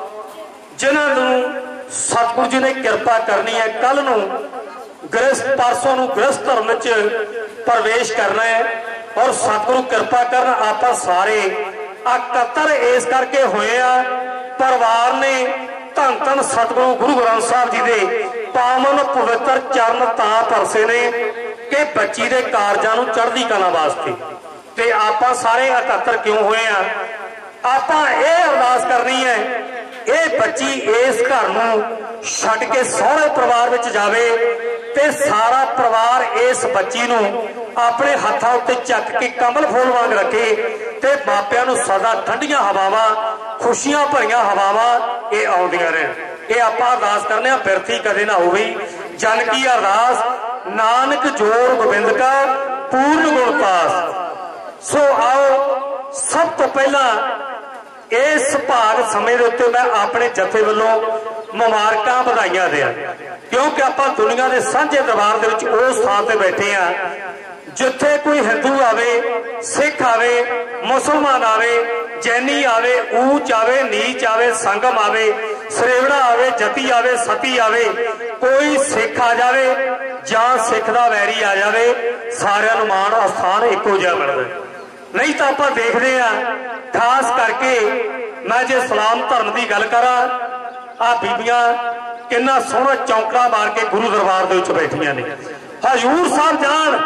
जिन्होंने सतगुरु जी ने कृपा करनी है, कल नूं गृहस्थ परसों नूं गृहस्थ धर्म च प्रवेश करना है और सतगुरु कृपा कर आप सारे इकत्र इस करके होए आ। परिवार ने धन धन सतगुरु गुरु ग्रंथ साहब जी दे पावन पवित्र चरण तां परसे ने कि बच्ची दे कारजां नूं चढ़दी कला वास्ते ते आप सारे इकत्र क्यों होए आ। आपां इह अरदास करनी है ये बच्ची इस घर नूं छड्ड के सहुरे परिवार विच जावे ते सारा परिवार इस बच्ची नूं अपने हत्थां उत्ते चक के कमल फूल वांग रखे ते मापिआं नूं सदा ठंडियां हवावां खुशियां भरियां हवावां ये आउंदियां रहन। ये आपां अरदास करने आ बिरथी कदे ना होवे। जन की अरदास नानक जोर गोबिंद का पूर्ण गुण पास। सो आओ सब तो पहला इस भाग समय के उत्ते मैं अपने जथे वालों मुबारकां बधाइयां दें, क्योंकि आप दुनिया के सांझे दरबार दे विच उस स्थान ते बैठे हैं जिथे कोई हिंदू आवे सिख आवे मुसलमान आवे जैनी आवे ऊंच आवे नीच आवे संगम आवे सरेवड़ा आवे जती आवे सती आवे कोई सिख आ जावे जां सिख दा वैरी आ जावे सारिआं नूं मान स्थान इक्को जिहा मिलदा। नहीं तो आप देखते हैं खास करके मैं जे सलाम धर्म की गल करा आ बीबियां कितना सोहना चौंकड़ा मार के गुरु दरबार दे विच बैठियां ने। हजूर साहब जान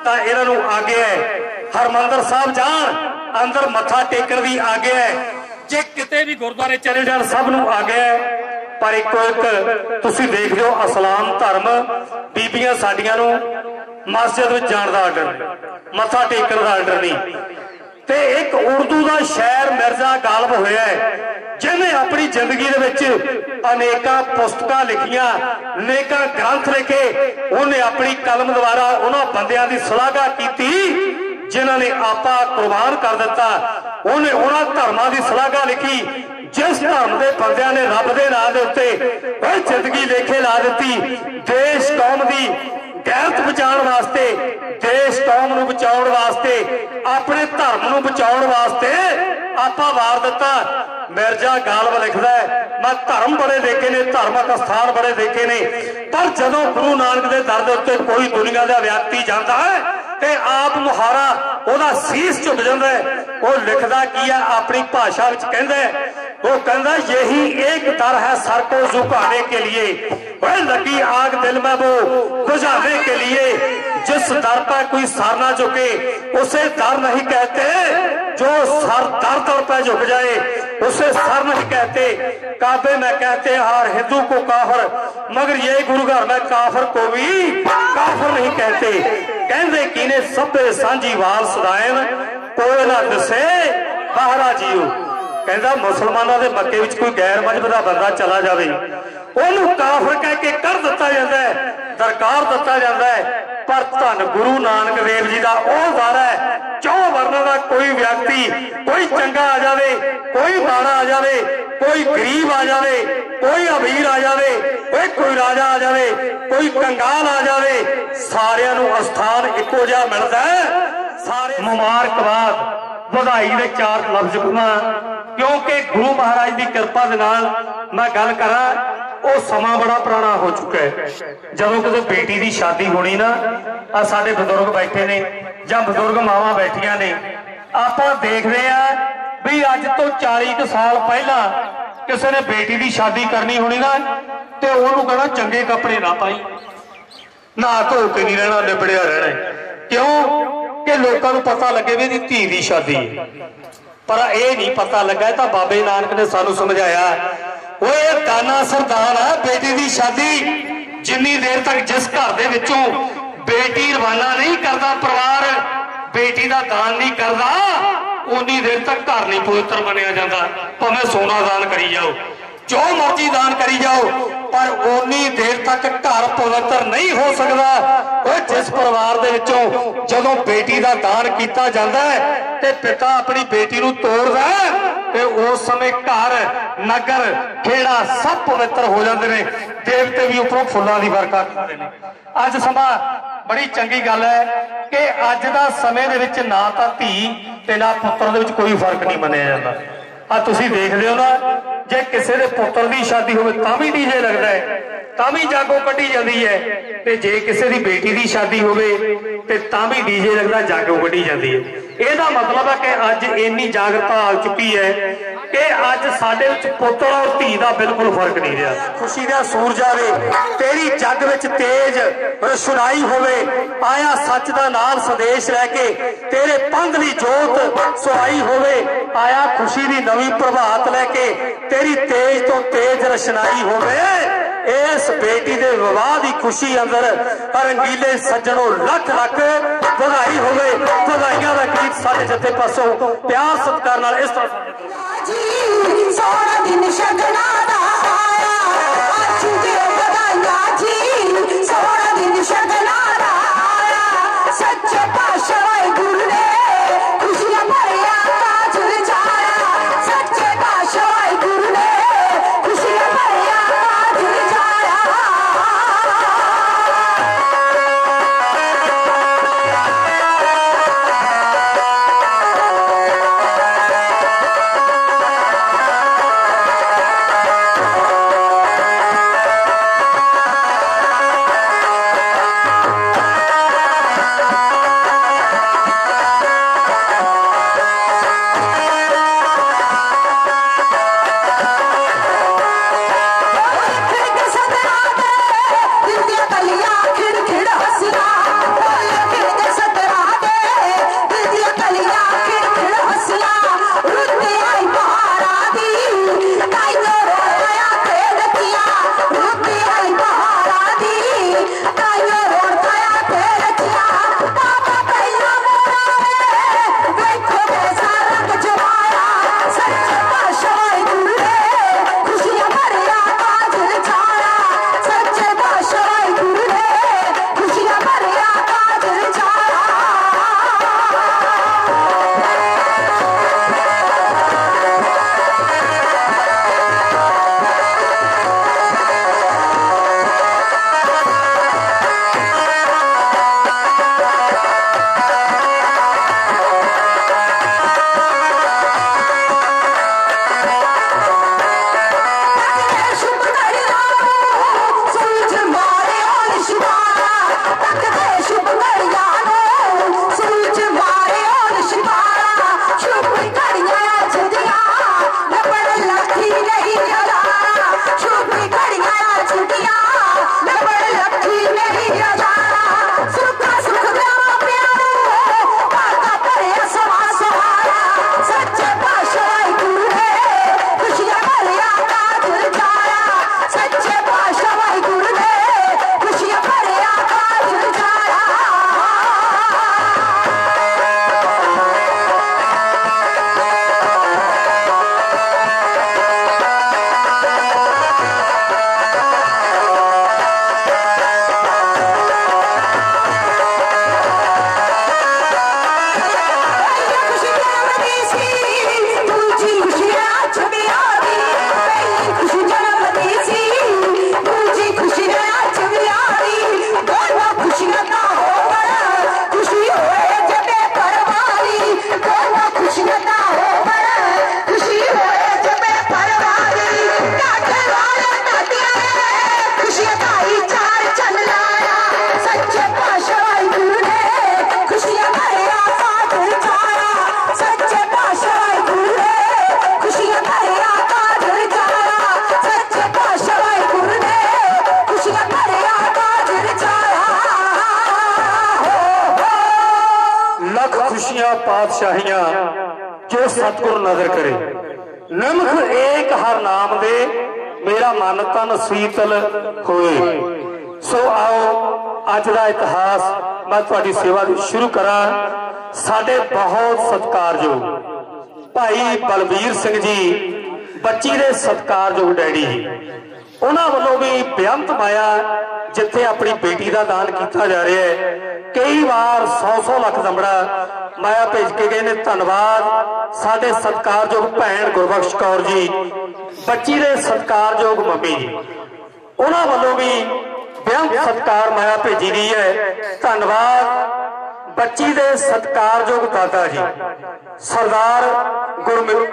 ਤਾਂ ਇਹਨਾਂ ਨੂੰ ਆਗਿਆ ਹੈ ਹਰਮੰਦਰ ਸਾਹਿਬ ਜਾਣ ਅੰਦਰ ਮੱਥਾ ਟੇਕਣ ਦੀ ਆਗਿਆ ਹੈ ਜੇ ਕਿਤੇ ਵੀ ਗੁਰਦੁਆਰੇ ਚਲੇ ਜਾਣ ਸਭ ਨੂੰ ਆਗਿਆ ਹੈ ਪਰ ਇੱਕੋ ਇੱਕ ਤੁਸੀਂ ਦੇਖਦੇ ਹੋ ਇਸਲਾਮ ਧਰਮ ਬੀਬੀਆਂ ਸਾਡੀਆਂ ਨੂੰ ਮਸਜਿਦ ਵਿੱਚ ਜਾਣ ਦਾ ਆਰਡਰ ਨਹੀਂ ਮੱਥਾ ਟੇਕਣ ਦਾ ਆਰਡਰ ਨਹੀਂ ਤੇ ਇੱਕ ਉਰਦੂ ਦਾ ਸ਼ਾਇਰ ਮਿਰਜ਼ਾ ਗਾਲਬ ਹੋਇਆ ਹੈ ਜਿਹਨੇ ਆਪਣੀ ਜ਼ਿੰਦਗੀ ਦੇ ਵਿੱਚ ਅਨੇਕਾਂ ਪੁਸਤਕਾਂ ਲਿਖੀਆਂ ਅਨੇਕਾਂ ਗ੍ਰੰਥ ਲਿਖੇ ਉਹਨੇ ਆਪਣੀ ਕਲਮ ਦੁਆਰਾ ਉਹਨਾਂ ਬੰਦਿਆਂ ਦੀ ਸ਼ਲਾਘਾ ਕੀਤੀ ਜਿਨ੍ਹਾਂ ਨੇ ਆਪਾ ਕੁਰਬਾਨ ਕਰ ਦਿੱਤਾ ਉਹਨੇ ਉਹਨਾਂ ਧਰਮਾਂ ਦੀ ਸ਼ਲਾਘਾ ਲਿਖੀ ਜਿਸ ਧਰਮ ਦੇ ਬੰਦਿਆਂ ਨੇ ਰੱਬ ਦੇ ਨਾਂ ਦੇ ਉੱਤੇ ਉਹ ਜ਼ਿੰਦਗੀ ਲੇਖੇ ਲਾ ਦਿੱਤੀ ਦੇਸ਼ ਕੌਮ ਦੀ ਗੈਰਤ ਬਚਾਉਣ ਵਾਸਤੇ ਦੇਸ਼ ਕੌਮ ਨੂੰ ਬਚਾਉਣ ਵਾਸਤੇ ਆਪਣੇ ਧਰਮ ਨੂੰ ਬਚਾਉਣ ਵਾਸਤੇ ਆਪਾ ਵਾਰ ਦਿੱਤਾ ਮਿਰਜ਼ਾ ਗਾਲਬ ਲਿਖਦਾ ਹੈ ਮੈਂ ਧਰਮ ਬੜੇ ਦੇਖੇ ਨੇ ਧਾਰਮਿਕ ਸਥਾਨ ਬੜੇ ਦੇਖੇ ਨੇ ਪਰ ਜਦੋਂ ਗੁਰੂ ਨਾਨਕ ਦੇ ਦਰ ਦੇ ਉੱਤੇ ਕੋਈ ਦੁਨੀਆ ਦਾ ਵਿਅਕਤੀ ਜਾਂਦਾ ਹੈ ਤੇ ਆਪ ਮੁਹਾਰਾ ਉਹਦਾ ਸੀਸ ਝੁਕ ਜਾਂਦਾ ਹੈ ਉਹ ਲਿਖਦਾ ਕੀ ਹੈ ਆਪਣੀ ਭਾਸ਼ਾ ਵਿੱਚ ਕਹਿੰਦਾ वो कहता यही एक दर है सर को झुकाने के लिए वह लगी आग दिल में वो बुझाने के लिए जिस दर पर कोई सर ना झुके उसे दर नहीं कहते जो सर दर दर पर झुक जाए उसे सर नहीं कहते काबे में कहते हर हिंदू को काफर मगर ये गुरु घर में काफर को भी काफर नहीं कहते कहते कि ने सभे सांझी वाल सदायन कोई ना दसे बाहरा जीओ कहता मुसलमानों के मक्के विच कोई गैर मजहब का बंदा चला जाए ओनू काफर कह के कर दिता जाता है दरकार दिता जाता है पर धन गुरु नानक देव जी का वह दर है चौ वर्णों का कोई व्यक्ति कोई चंगा आ जाए कोई माड़ा आ जाए कोई गरीब आ जाए कोई अमीर आ जाए कोई कोई राजा आ जाए कोई कंगाल आ जाए सारियां नू स्थान इको जिहा मिलदा है सारे मुबारकबाद ਵਧਾਈ ਦੇ चार लफ्ज कहां क्योंकि गुरु महाराज की कृपा दे नाल मैं गल करा वो समा बड़ा पुराना हो चुका है जदों किसी बेटी की शादी होनी ना आ साडे बजुर्ग बैठे ने जां बजुर्ग मावां बैठियां ने आपां देखदे आ भी अज तो चालीस क साल पहला किसी ने बेटी की शादी करनी होनी ना ते उहनूं कहना चंगे कपड़े ना पाई ना धो के नहीं रहना लिबड़िया रहना क्यों कि लोगों को पता लगे भी धी की शादी पर यह नहीं पता लगा तो बाबे नानक ने सानू समझाया वो दाना सरदान है बेटी की शादी जिन्नी देर तक जिस घर दे विचों बेटी रवाना नहीं करता परिवार बेटी का दान नहीं करता उन्नी देर तक घर नहीं पवित्र मनिया जाता भावें सोना दान करी जाओ जो मर्जी दान करी जाओ पर उन्नी देर तक घर पवित्र नहीं हो सकता वो जिस परिवार दे विचों जदों बेटी का दान किया जाता है ते पिता अपनी बेटी नूं तोड़दा है ते उस समय घर नगर खेड़ा सब पवित्र हो जाते हैं देवते भी उपरों फुल्लां दी बरकत करते हैं अज समा बड़ी चंगी गल है कि अज दा समय दे विच ना तां धी ते ना पुत्र दे विच कोई फर्क नहीं मन्निया जाता आ तुसीं देखदे हो ना जे किसी दे पुत्र दी शादी होवे तां भी डीजे लगदा है तां भी जागो कड्ढी जाती है ते जे किसी दी बेटी दी शादी होवे ते तां भी डीजे लगदा जागो कड्ढी जाती है ਇਹਦਾ मतलब है कि अज इन्नी जागरता आ चुकी है कि अज साडे विच पुत्र और धी का बिल्कुल फर्क नहीं रहा खुशी का सूरज आवे तेरी जग विच तेज रोशनाई होवे आया सच का नाल संदेश लैके तेरे पंध दी जोत सुहाई होवे आया खुशी की नवी प्रभात लैके तेरी तेज तो तेज रोशनाई होवे इस बेटी के विवाह की खुशी अंदर रंगीले सज्जनों लख लख बधाई होवे बधाइयां दा गीत साडे जथे पासों प्यार सत्कार नाल इस तरह सोना दिन शगना दा आया आज दे बधाइयां जी सोना दिन शगना दा आया सच्चे पातशाह गुरु ने खुशियां भरिया ताज रचाया सच्चे पातशाह गुरु ने खुशियां भरिया ताज रचाया नहीं नजारा छुपी घड़ियां छुटियां लबड़ लखी नहीं नजारा सुखा सुख गया प्यारो काका करे सवा सहारा सच्चे पातशाह गुरु ने खुशियां भरिया काज रचाया सच्चे पातशाह गुरु ने खुशियां भरिया काज रचाया पातशाहियां जो सतगुर नजर करे नमक एक हर नाम दे मेरा मन तन शीतल होए। सो आओ अज का इतिहास मैं तुहाडी सेवा दी शुरू करा। साडे बहुत सत्कारयोग भाई बलबीर सिंह जी बच्ची दे सत्कारयोग डैडी उन्हां वल्लों भी बेअंत माया जिथे अपनी बेटी का दान किया जा रहा है। कई बार सौ सौ लख दमड़ा माया भेज के गए ने। धन्यवाद साडे सत्कारयोग भैन गुरबख्श कौर जी बच्ची दे सत्कारयोग मम्मी जी उन्हां वल्लों भी बेअंत सत्कार माया भेजी गई है। धन्यवाद बच्ची दे सत्कारयोग दादा जी सरदार गुरमेल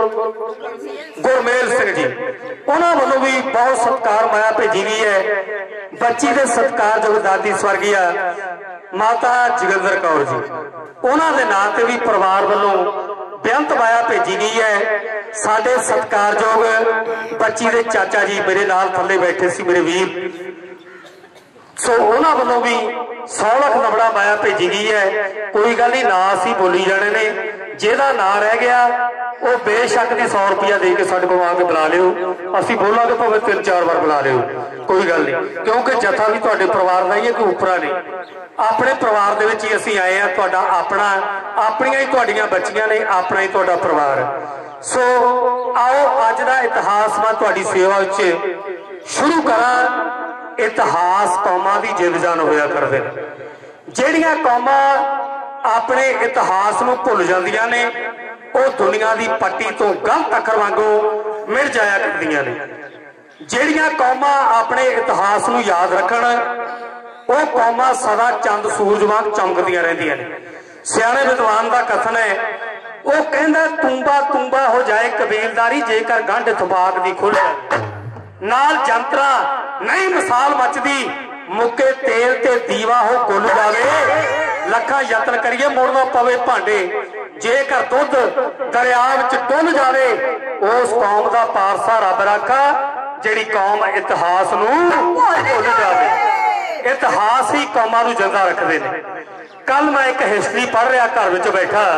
गुरमेल सिंह जी उन्हां वल्लों भी बहुत सत्कार माया भेजी गई है। बच्ची दे सत्कारयोग दादी स्वर्गीय माता जगंदर कौर जी उन्होंने नाम से भी परिवार वालों बेअंत माया भेजी गई है। साडे सत्कारयोग बच्ची दे चाचा जी मेरे नाल थले बैठे सी मेरे वीर सो उन्होंने वालों भी सौ लख नबड़ा माया भेजी गई है। कोई गल नहीं ना असी बोली जाने ने जिहदा ना रह गया वो बेशक की सौ रुपया दे के साडे कोल आके बुला लियो असी बोलांगे भावें तीन चार बार बुला लियो कोई गल नहीं क्योंकि जथा भी तुहाडे परिवार का ही है कोई उपरा नहीं। अपने परिवार दे विच ही असीं आए हैं तुहाडा अपना अपनियां ही तुहाडियां बच्चियां ने अपना ही तुहाडा परिवार। सो आओ अज दा इतिहास मैं तुहाडी सेवा विच शुरू करा। इतिहास कौमां दी जिंद जान होया करदे ने। जिहड़ियां कौमां अपने इतिहास नूं भुल जांदियां ने वो दुनिया की पट्टी तो गलत अखर वांगू मिट जाया करदियां ने। जिहड़ियां कौमां अपने इतिहास नूं याद रखण वो कौमां सदा चंद सूरज वांग चमकदियां रहिंदियां ने। सियाणे विद्वान का कथन है वो कहंदा तुम्बा तुम्बा हो जाए कबीलदारी जेकर गंढ थबाक दी खुल नाल जंतरा नहीं मिसाल मचदी मुके तेल ते दीवा हो गुल जावे लखा यतन करिए मुड़ना पवे भांडे जेकर दुध दरिया विच डुल जावे उस कौम का पारसा रब राखा जिहड़ी कौम इतिहास नूं भुल जावे। इतिहास ही कौमां नूं जिंदा रखदे ने। कल मैं एक हिस्टरी पढ़ रहा घर विच बैठा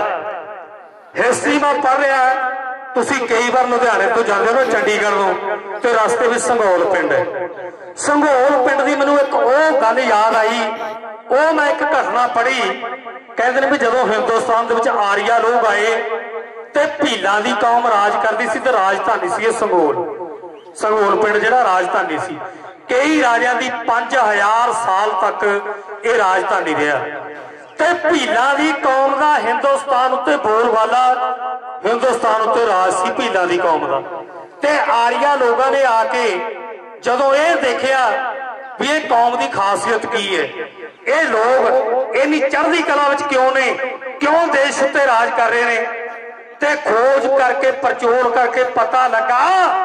हिस्टरी मैं पढ़ रहा तुसीं कई बार लुधियाने तो जाते हो चंडीगढ़ नूं ते रस्ते में संघोल पिंड है। संघोल पिंड की मैनूं एक वो गल याद आई वो मैं एक घटना पढ़ी कहते हैं भी जदों हिंदुस्तान दे विच आर्या लोग आए ते भीलां दी कौम राज करदी सी ते राजधानी सी संघोल। संघोल पिंड जिहड़ा राजधानी सी कई राजियां दी पांच हजार साल तक ये राजधानी रहा ते भीलां दी कौम दा हिंदुस्तान उत्ते बोलबाला हिंदुस्तान उत्ते राज सी भीलां दी कौम दा। ते आर्या लोगों ने आके जदों ये देखिया भी ये कौम की खासियत की है ये लोग इन्नी चढ़दी कला विच क्यों ने क्यों देश उत्ते राज कर रहे हैं ते खोज करके परचोल करके पता लगा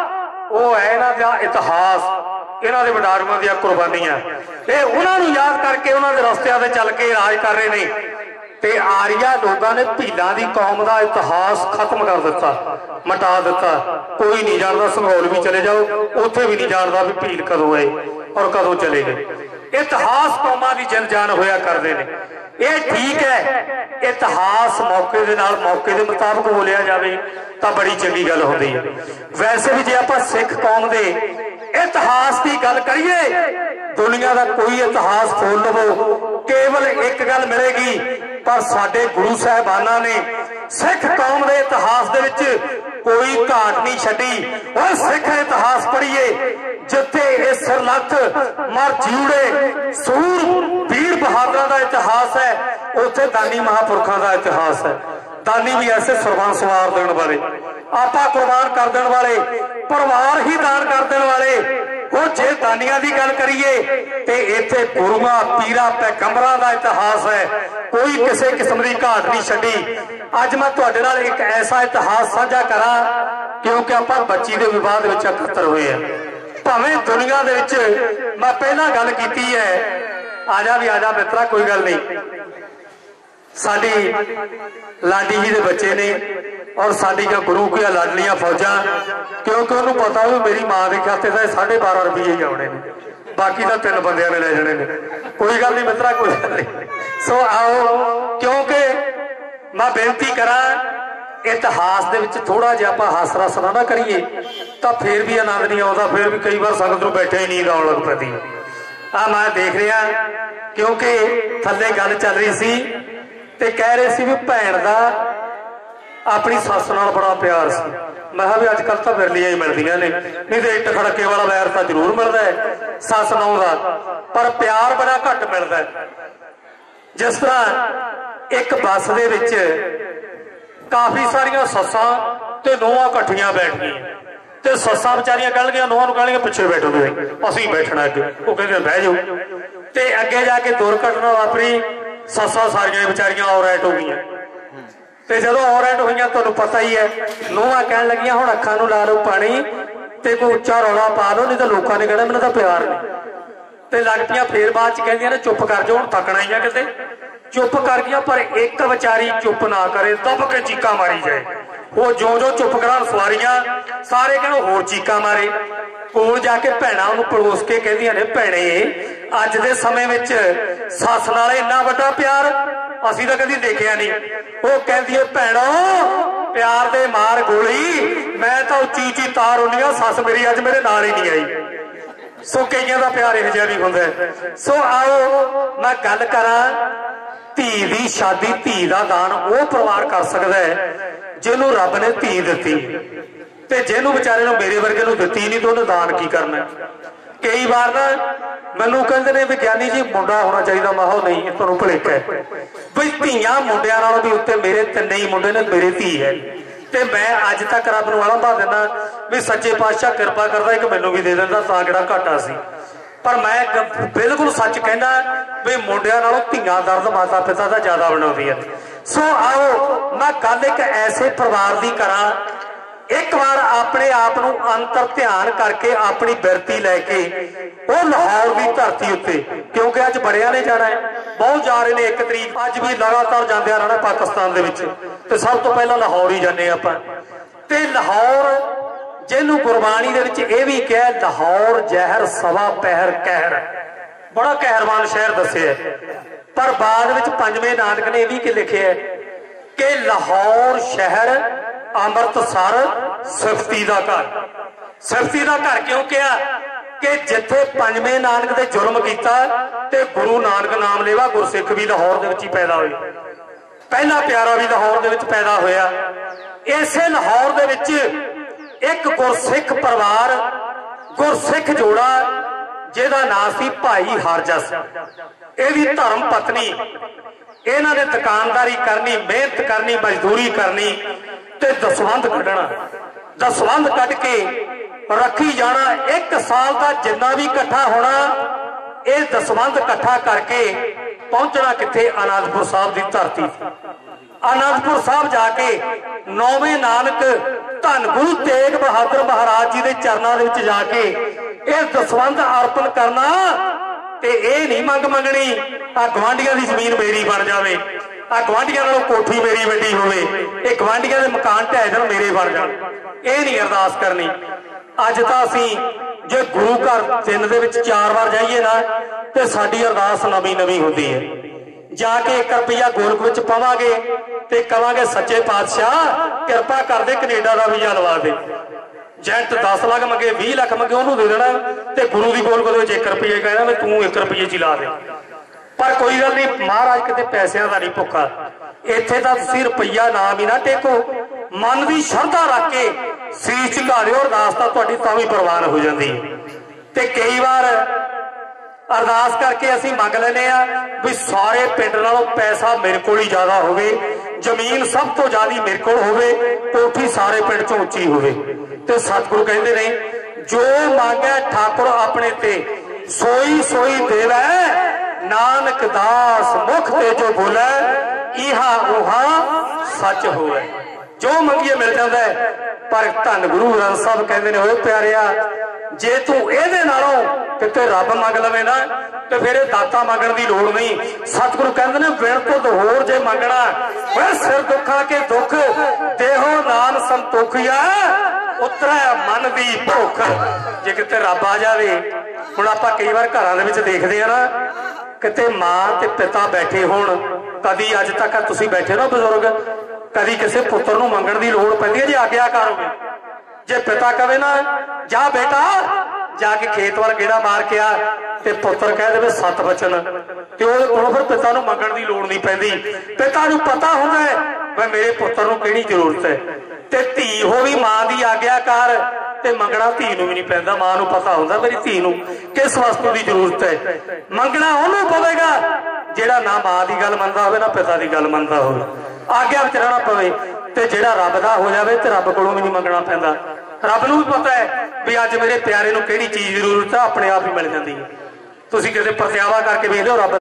वो है इन्हां दा इतिहास इन्हां दे वडारवां दी कुर्बानियां ये उन्हां नूं याद करके उन्हां दे रस्तियां ते चल के राज कर रहे हैं ਤੇ ਆਰੀਆ ਲੋਕਾਂ ਨੇ ਭੀਲਾਂ ਦੀ ਕੌਮ ਦਾ ਇਤਿਹਾਸ ਖਤਮ ਕਰ ਦਿੱਤਾ, ਮਿਟਾ ਦਿੱਤਾ। ਕੋਈ ਨਹੀਂ ਜਾਣਦਾ, ਸੰਘੌਲ ਵੀ ਚਲੇ ਜਾਓ ਉੱਥੇ ਵੀ ਨਹੀਂ ਜਾਣਦਾ ਵੀ ਭੀਲ ਕਦੋਂ ਆਏ ਔਰ ਕਦੋਂ ਚਲੇ ਗਏ। ਇਤਿਹਾਸ ਕੌਮਾਂ ਦੀ ਜਨ ਜਾਨ ਹੋਇਆ ਕਰਦੇ ਨੇ। ਇਹ ਠੀਕ ਹੈ, ਇਤਿਹਾਸ ਮੌਕੇ ਦੇ ਨਾਲ ਮੌਕੇ ਦੇ ਮੁਤਾਬਕ ਬੋਲਿਆ ਜਾਵੇ ਤਾਂ ਬੜੀ ਚੰਗੀ ਗੱਲ ਹੁੰਦੀ ਹੈ। ਵੈਸੇ ਵੀ ਜੇ ਆਪਾਂ ਸਿੱਖ ਕੌਮ ਦੇ ਇਤਿਹਾਸ ਦੀ ਗੱਲ ਕਰੀਏ, ਦੁਨੀਆ ਦਾ ਕੋਈ ਇਤਿਹਾਸ ਖੋਲ ਲਵੋ, ਕੇਵਲ ਇੱਕ ਗੱਲ ਮਿਲੇਗੀ, ਪਰ ਸਾਡੇ ਗੁਰੂ ਸਾਹਿਬਾਨਾਂ ਨੇ ਸਿੱਖ ਕੌਮ ਦੇ ਇਤਿਹਾਸ ਦੇ ਵਿੱਚ ਕੋਈ ਘਾਟ ਨਹੀਂ ਛੱਡੀ। ਉਹ ਸਿੱਖ ਇਤਿਹਾਸ ਪੜ੍ਹੀਏ, ਜਿੱਥੇ ਇਹ ਸਰਲੱਥ ਮਰ ਜਿਉੜੇ ਸੂਰ ਵੀਰ ਬਹਾਦਰਾਂ ਦਾ ਇਤਿਹਾਸ ਹੈ, ਉੱਥੇ ਦਾਨੀ ਮਹਾਂਪੁਰਖਾਂ ਦਾ ਇਤਿਹਾਸ ਹੈ। ਦਾਨੀ ਵੀ ਐਸੇ ਸਰਬੰਸ ਸਵਾਰ ਦੇਣ ਵਾਲੇ, ਆਪਾ ਕੁਰਬਾਨ ਕਰ ਦੇਣ ਵਾਲੇ, ਪਰਿਵਾਰ ਹੀ ਦਾਨ ਕਰ ਦੇਣ ਵਾਲੇ। ਉਹ ਜੇ ਦਾਨੀਆਂ ਦੀ ਗੱਲ ਕਰੀਏ ਤੇ ਇੱਥੇ ਗੁਰੂਆਂ ਪੀਰਾਂ ਪੈਗੰਬਰਾਂ ਦਾ ਇਤਿਹਾਸ ਹੈ, ਕੋਈ ਕਿਸੇ ਕਿਸਮ ਦੀ ਘਾਟ ਨਹੀਂ ਛੱਡੀ। ਅੱਜ ਮੈਂ ਤੁਹਾਡੇ ਨਾਲ ਇੱਕ ਐਸਾ ਇਤਿਹਾਸ ਸਾਂਝਾ ਕਰਾਂ, ਕਿਉਂਕਿ ਆਪਾਂ ਬੱਚੀ ਦੇ ਵਿਵਾਦ ਵਿੱਚ ਇਕੱਤਰ ਹੋਏ ਆ। ਭਾਵੇਂ ਦੁਨੀਆ ਦੇ ਵਿੱਚ ਮੈਂ ਪਹਿਲਾਂ ਗੱਲ ਕੀਤੀ ਹੈ, ਆਜਾ ਵੀ ਆਜਾ ਮਿੱਤਰਾ, ਕੋਈ ਗੱਲ ਨਹੀਂ, ਸਾਡੀ ਲਾਡੀ ਜੀ ਦੇ ਬੱਚੇ ਨੇ ਔਰ ਸਾਡੀਆਂ ਗੁਰੂ ਕੀਆਂ ਲਾਡਲੀਆਂ ਫੌਜਾਂ, ਕਿਉਂਕਿ ਉਹਨੂੰ ਪਤਾ ਵੀ ਮੇਰੀ ਮਾਂ ਦੇ ਖਾਤੇ ਦਾ ਸਾਢੇ ਬਾਰਾਂ ਰੁਪਏ ਹੀ ਆਉਣੇ ਨੇ, ਬਾਕੀ ਤਾਂ ਤਿੰਨ ਬੰਦਿਆਂ ਨੇ ਲੈ ਜਾਣੇ ਨੇ। ਕੋਈ ਗੱਲ ਨਹੀਂ ਮਿੱਤਰਾ, ਕੋਈ ਗੱਲ ਨਹੀਂ। ਸੋ ਆਓ, ਕਿਉਂਕਿ ਮੈਂ ਬੇਨਤੀ ਕਰਾਂ, ਇਤਿਹਾਸ ਦੇ ਵਿੱਚ ਥੋੜਾ ਜਿਹਾ ਆਪਾਂ ਹਾਸ ਰਸ ਨਾ ਕਰੀਏ ਤਾਂ ਫੇਰ ਵੀ ਆਨੰਦ ਨਹੀਂ ਆਉਂਦਾ। ਫੇਰ ਵੀ ਕਈ ਵਾਰ ਸੰਗਤ ਨੂੰ ਬੈਠੇ ਹੀ ਨੀਂਦ ਆਉਣ ਲੱਗ ਪੈਂਦੀ। ਆ ਮੈਂ ਦੇਖ ਰਿਹਾ, ਕਿਉਂਕਿ ਥੱਲੇ ਗੱਲ ਚੱਲ ਰਹੀ ਸੀ ਤੇ ਕਹਿ ਰਹੇ ਸੀ ਵੀ ਭੈਣ ਦਾ ਆਪਣੀ ਸੱਸ ਨਾਲ ਬੜਾ ਪਿਆਰ ਸੀ। ਮੈਂ ਕਿਹਾ ਵੀ ਅੱਜ ਕੱਲ ਤਾਂ ਵਿਰਲੀਆਂ ਹੀ ਮਿਲਦੀਆਂ ਨੇ, ਨਹੀਂ ਤੇ ਇੱਟ ਖੜਕੇ ਵਾਲਾ ਵੈਰ ਤਾਂ ਜ਼ਰੂਰ ਮਿਲਦਾ ਹੈ ਸੱਸ ਨੂੰਹ ਦਾ, ਪਰ ਪਿਆਰ ਬੜਾ ਘੱਟ ਮਿਲਦਾ ਹੈ। ਜਿਸ ਤਰ੍ਹਾਂ ਇੱਕ ਬੱਸ ਦੇ ਵਿੱਚ ਕਾਫੀ ਸਾਰੀਆਂ ਸੱਸਾਂ ਤੇ ਨੂੰਹਾਂ ਇਕੱਠੀਆਂ ਬੈਠ ਗਈਆਂ, ਤੇ ਸੱਸਾਂ ਵਿਚਾਰੀਆਂ ਕਹਿਣਗੀਆਂ ਨੂੰਹਾਂ ਨੂੰ, ਕਹਿਣਗੀਆਂ ਪਿੱਛੇ ਬੈਠੋ ਤੁਸੀਂ, ਅਸੀਂ ਬੈਠਣਾ ਅੱਗੇ। ਉਹ ਕਹਿੰਦੇ ਬਹਿ ਜਾਓ, ਤੇ ਅੱਗੇ ਜਾ ਕੇ ਦੁਰਘਟਨਾ ਵਾਪਰੀ, ਸੱਸਾਂ ਸਾਰੀਆਂ ਵਿਚਾਰੀਆਂ ਔਰੈਟ ਹੋ ਗਈਆਂ। ਤੇ ਜਦੋਂ ਔਰੈਟ ਹੋਈਆਂ, ਤੁਹਾਨੂੰ ਪਤਾ ਹੀ ਹੈ, ਨੂੰਹਾਂ ਕਹਿਣ ਲੱਗੀਆਂ ਹੁਣ ਅੱਖਾਂ ਨੂੰ ਲਾ ਲਓ ਪਾਣੀ ਤੇ ਕੋਈ ਉੱਚਾ ਰੌਲਾ ਪਾ ਲਓ, ਨਹੀਂ ਤਾਂ ਲੋਕਾਂ ਨੇ ਕਹਿਣਾ ਮੈਨੂੰ ਤਾਂ ਪਿਆਰ ਨਹੀਂ। ਤੇ ਲੱਗ ਪਈਆਂ ਫੇਰ ਬਾਅਦ ਚ ਕਹਿੰਦੀਆਂ ਨੇ ਚੁੱਪ ਕਰ ਜਾਓ, ਹੁਣ ਥੱਕਣਾ ਹੀ ਆ ਕਿਤੇ। ਚੁੱਪ ਕਰ ਗਈਆਂ, ਪਰ ਇੱਕ ਵਿਚਾਰੀ ਚੁੱਪ ਨਾ ਕਰੇ, ਦੱਬ ਕੇ ਚੀਕਾਂ ਮਾਰੀ ਜਾਏ। ਉਹ ਜੋ ਜੋ ਚੁੱਪ ਕਰਾਉਣ ਸਵਾਰੀਆਂ, ਸਾਰੇ ਕਹਿੰਦੇ ਹੋਰ ਚੀਕਾਂ ਮਾਰੇ। ਕੋਲ ਜਾ ਕੇ ਭੈਣਾਂ ਉਹਨੂੰ ਪੜੋਸ ਕੇ ਕਹਿੰਦੀਆਂ ਨੇ, ਭੈਣੇ ਅੱਜ ਦੇ ਸਮੇਂ ਵਿੱਚ ਸੱਸ ਨਾਲ ਇੰਨਾ ਵੱਡਾ ਪਿਆਰ ਅਸੀਂ ਤਾਂ ਕਦੀ ਦੇਖਿਆ ਨਹੀਂ। ਉਹ ਕਹਿੰਦੀ ਹੈ, ਭੈਣੋ ਪਿਆਰ ਦੇ ਮਾਰ ਗੋਲੀ, ਮੈਂ ਤਾਂ ਉੱਚੀ ਉੱਚੀ ਤਾਰ ਹੁੰਦੀ ਆ, ਸੱਸ ਮੇਰੀ ਅੱਜ ਮੇਰੇ ਨਾਲ ਹੀ ਨਹੀਂ ਆਈ। ਸੋ ਕਈਆਂ ਦਾ ਪਿਆਰ ਇਹੋ ਜਿਹਾ ਵੀ ਹੁੰਦਾ। ਸੋ ਆਓ ਮੈਂ ਗੱਲ ਕਰਾਂ, ਧੀ ਦੀ ਸ਼ਾਦੀ, ਧੀ ਦਾ ਦਾਨ ਉਹ ਪਰਿਵਾਰ ਕਰ ਸਕਦਾ ਹੈ ਜਿਹਨੂੰ ਰੱਬ ਨੇ ਧੀ ਦਿੱਤੀ, ਤੇ ਜਿਹਨੂੰ ਵਿਚਾਰੇ ਨੂੰ ਮੇਰੇ ਵਰਗੇ ਨੂੰ ਦਿੱਤੀ ਨਹੀਂ, ਤੇ ਉਹਨੇ ਦਾਨ ਕੀ ਕਰਨਾ। ਕਈ ਵਾਰ ਨਾ ਮੈਨੂੰ ਕਹਿੰਦੇ ਨੇ ਵਿਗਿਆਨੀ ਜੀ ਮੁੰਡਾ ਹੋਣਾ ਚਾਹੀਦਾ, ਮੈਂ ਕਿਹਾ ਨਹੀਂ, ਤੁਹਾਨੂੰ ਭੁਲੇਖਾ ਹੈ ਬਈ ਧੀਆਂ ਮੁੰਡਿਆਂ ਨਾਲੋਂ ਵੀ ਉੱਤੇ ਮੇਰੇ ਤਿੰਨੇ ਹੀ ਮੁੰਡੇ ਨੇ, ਮੇਰੇ ਧੀ ਹੈ। ਤੇ ਮੈਂ ਅੱਜ ਤੱਕ ਰੱਬ ਨੂੰ ਵਾਲਾ ਭਾ ਦਿੰਦਾ ਵੀ ਸੱਚੇ ਪਾਤਸ਼ਾਹ ਕਿਰਪਾ ਕਰਦਾ ਇੱਕ ਮੈਨੂੰ ਵੀ ਦੇ ਦਿੰਦਾ, ਤਾਂ ਕਿਹੜਾ ਘਾਟਾ ਸੀ। ਪਰ ਮੈਂ ਬਿਲਕੁਲ ਸੱਚ ਕਹਿੰਦਾ ਵੀ ਮੁੰਡਿਆਂ ਨਾਲੋਂ ਧੀਆਂ ਦਰਦ ਮਾਤਾ ਪਿਤਾ ਦਾ ਜ਼ਿਆਦਾ ਬਣਾਉਂਦੀ ਹੈ। ਸੋ ਆਓ ਮੈਂ ਗੱਲ ਇੱਕ ਐਸੇ ਪਰਿਵਾਰ ਦੀ ਕਰਾਂ, ਇੱਕ ਵਾਰ ਆਪਣੇ ਆਪ ਨੂੰ ਅੰਤਰ ਧਿਆਨ ਕਰਕੇ ਆਪਣੀ ਬਿਰਤੀ ਲੈ ਕੇ ਉਹ ਲਾਹੌਰ ਦੀ ਧਰਤੀ ਉੱਤੇ, ਕਿਉਂਕਿ ਅੱਜ ਬੜਿਆਂ ਨੇ ਜਾਣਾ ਹੈ, ਬਹੁਤ ਜਾ ਰਹੇ ਨੇ, ਇੱਕ ਤਰੀਕ ਅੱਜ ਵੀ ਲਗਾਤਾਰ ਜਾਂਦਿਆਂ ਰਹਿਣਾ ਪਾਕਿਸਤਾਨ ਦੇ ਵਿੱਚ, ਤੇ ਸਭ ਤੋਂ ਪਹਿਲਾਂ ਲਾਹੌਰ ਹੀ ਜਾਂਦੇ ਆਪਾਂ। ਤੇ ਲਾਹੌਰ ਜਿਹਨੂੰ ਗੁਰਬਾਣੀ ਦੇ ਵਿੱਚ ਇਹ ਵੀ ਕਿਹਾ, ਲਾਹੌਰ ਜ਼ਹਿਰ ਸਵਾ ਪਹਿਰ ਕਹਿਰ, ਬੜਾ ਕਹਿਰਵਾਨ ਸ਼ਹਿਰ ਦੱਸਿਆ। ਪਰ ਬਾਅਦ ਵਿੱਚ ਪੰਜਵੇਂ ਨਾਨਕ ਨੇ ਇਹ ਵੀ ਕਿ ਲਿਖਿਆ ਕਿ ਲਾਹੌਰ ਸ਼ਹਿਰ ਅੰਮ੍ਰਿਤਸਰ ਸਿਫਤੀ ਦਾ ਘਰ। ਸਿਫਤੀ ਦਾ ਘਰ ਕਿਉਂ ਕਿਹਾ? ਕਿ ਜਿੱਥੇ ਪੰਜਵੇਂ ਨਾਨਕ ਦੇ ਜ਼ੁਲਮ ਕੀਤਾ ਤੇ ਗੁਰੂ ਨਾਨਕ ਨਾਮ ਲੈਵਾ ਗੁਰਸਿੱਖ ਵੀ ਲਾਹੌਰ ਦੇ ਵਿੱਚ ਹੀ ਪੈਦਾ ਹੋਏ, ਪਹਿਲਾ ਪਿਆਰਾ ਵੀ ਲਾਹੌਰ ਦੇ ਵਿੱਚ ਪੈਦਾ ਹੋਇਆ। ਇਸੇ ਲਾਹੌਰ ਦੇ ਵਿੱਚ ਇੱਕ ਗੁਰਸਿੱਖ ਪਰਿਵਾਰ, ਗੁਰਸਿੱਖ ਜੋੜਾ ਜਿਹਦਾ ਨਾਂ ਸੀ ਭਾਈ ਹਰਜਸ, ਇਹਦੀ ਧਰਮ ਪਤਨੀ, ਇਹਨਾਂ ਨੇ ਦੁਕਾਨਦਾਰੀ ਕਰਨੀ, ਮਿਹਨਤ ਕਰਨੀ, ਮਜ਼ਦੂਰੀ ਕਰਨੀ ਤੇ ਦਸਵੰਧ ਕੱਢਣਾ। ਦਸਵੰਧ ਕੱਢ ਕੇ ਰੱਖੀ ਜਾਣਾ, ਇੱਕ ਸਾਲ ਦਾ ਜਿੰਨਾ ਵੀ ਇਕੱਠਾ ਹੋਣਾ, ਇਹ ਦਸਵੰਧ ਇਕੱਠਾ ਕਰਕੇ ਪਹੁੰਚਣਾ ਕਿੱਥੇ? ਆਨੰਦਪੁਰ ਸਾਹਿਬ ਦੀ ਧਰਤੀ। ਆਨੰਦਪੁਰ ਸਾਹਿਬ ਜਾ ਕੇ ਨੌਵੇਂ ਨਾਨਕ ਧੰਨ ਗੁਰੂ ਤੇਗ ਬਹਾਦਰ ਮਹਾਰਾਜ ਜੀ ਦੇ ਚਰਨਾਂ ਦੇ ਵਿੱਚ ਜਾ ਕੇ ਇਹ ਦਸਵੰਧ ਅਰਪਣ ਕਰਨਾ। ਤੇ ਇਹ ਨਹੀਂ ਮੰਗ ਮੰਗਣੀ ਆ ਗਵਾਂਢੀਆਂ ਦੀ ਜ਼ਮੀਨ ਮੇਰੀ ਬਣ ਜਾਵੇ, आ गवांढियां नालों कोठी मेरी वड्डी होवे, ये गवांढियां दे मकान ढह जाण मेरे बण जाण, ये नहीं अरदास करनी। अज तां असीं जे गुरु घर दिन दे विच चार बार जाइए ना ते साडी अरदास नवीं नवीं हुंदी है। जाके एक रुपया गोलक विच पावांगे ते कहांगे सच्चे पातशाह किरपा कर दे कनेडा दा वीजा लवा दे। जेंट दस लाख मंगे बीस लाख मंगे उन्होंने दे देना ते गुरु की गोलक एक रुपये कहना मैं तू एक रुपये च ला दे। पर कोई गल नहीं, महाराज किते पैसों का नहीं भुखा, इत्थे तां तुसीं रुपया नाम ही ना टेको, मन की श्रद्धा रख के शीश झुका दिओ, अरदास तां तुहाडी तां भी प्रवान हो जाती है। ते कई बार अरदास करके असीं मंग लैने आ भी सारे पिंड नालों पैसा मेरे कोल ही ज्यादा होवे, जमीन सब तो ज्यादा मेरे कोल होवे, कोठी सारे पिंड चों उच्ची होवे। ते सतगुरु कहंदे ने जो मांगे ठाकुर अपने ते सोई सोई देवै, नानक दास मुख ते जो बोले इहा उहा सच होवे। जो मंगिए मिल जाता है। पर धन गुरु ग्रंथ साहब कहते हैं ओए प्यारिया जे तू एदे नालों किते रब मंग लवे ना तो फिर दाता मंगण की लोड़ नहीं। सतगुरु कहते हैं बिन तो होर जे मंगना वह सिर दुखा के दुख देहो नाम संतोखिया उतरा मन की भुख। जे किते रब आ जाए हुण आपां कई बार घरां दे विच देखदे आ ना किते मां ते पिता बैठे होण, कदी अज तक तुसीं बैठे ना बजुर्ग कदी किसी पुत्र नूं मंगण की लोड़ पैंदी है जे आग्याकार होवे। जे पिता कहे ना जा बेटा जाके खेत वाल गेड़ा मार के आ ते पुत्र कह दे सत बचन ते ओहदे कोलों फिर पिता नूं मंगण की लोड़ नहीं पैंदी। पिता नूं पता हुंदा है मैं मेरे पुत्र नूं किहड़ी जरूरत है ते धी होवी मां दी आग्याकार ते मंगना धी नूं भी नहीं पैंदा। मां नूं पता हुंदा मेरी धी नूं किस वस्तु की जरूरत है, मंगना उहनूं पवेगा जिहड़ा ना मां की गल मनदा होवे ना पिता की गल मनदा होवे, आग्या विच रहना पवे। ते जिहड़ा रब दा हो जावे ते रब कोलों भी नहीं मंगना पैंदा। रब नूं भी पता है भी अज मेरे प्यारे नूं किहड़ी चीज़ जरूरत है, अपने आप ही मिल जाती है। तुसीं किते परत्यावा करके वेख लिओ रब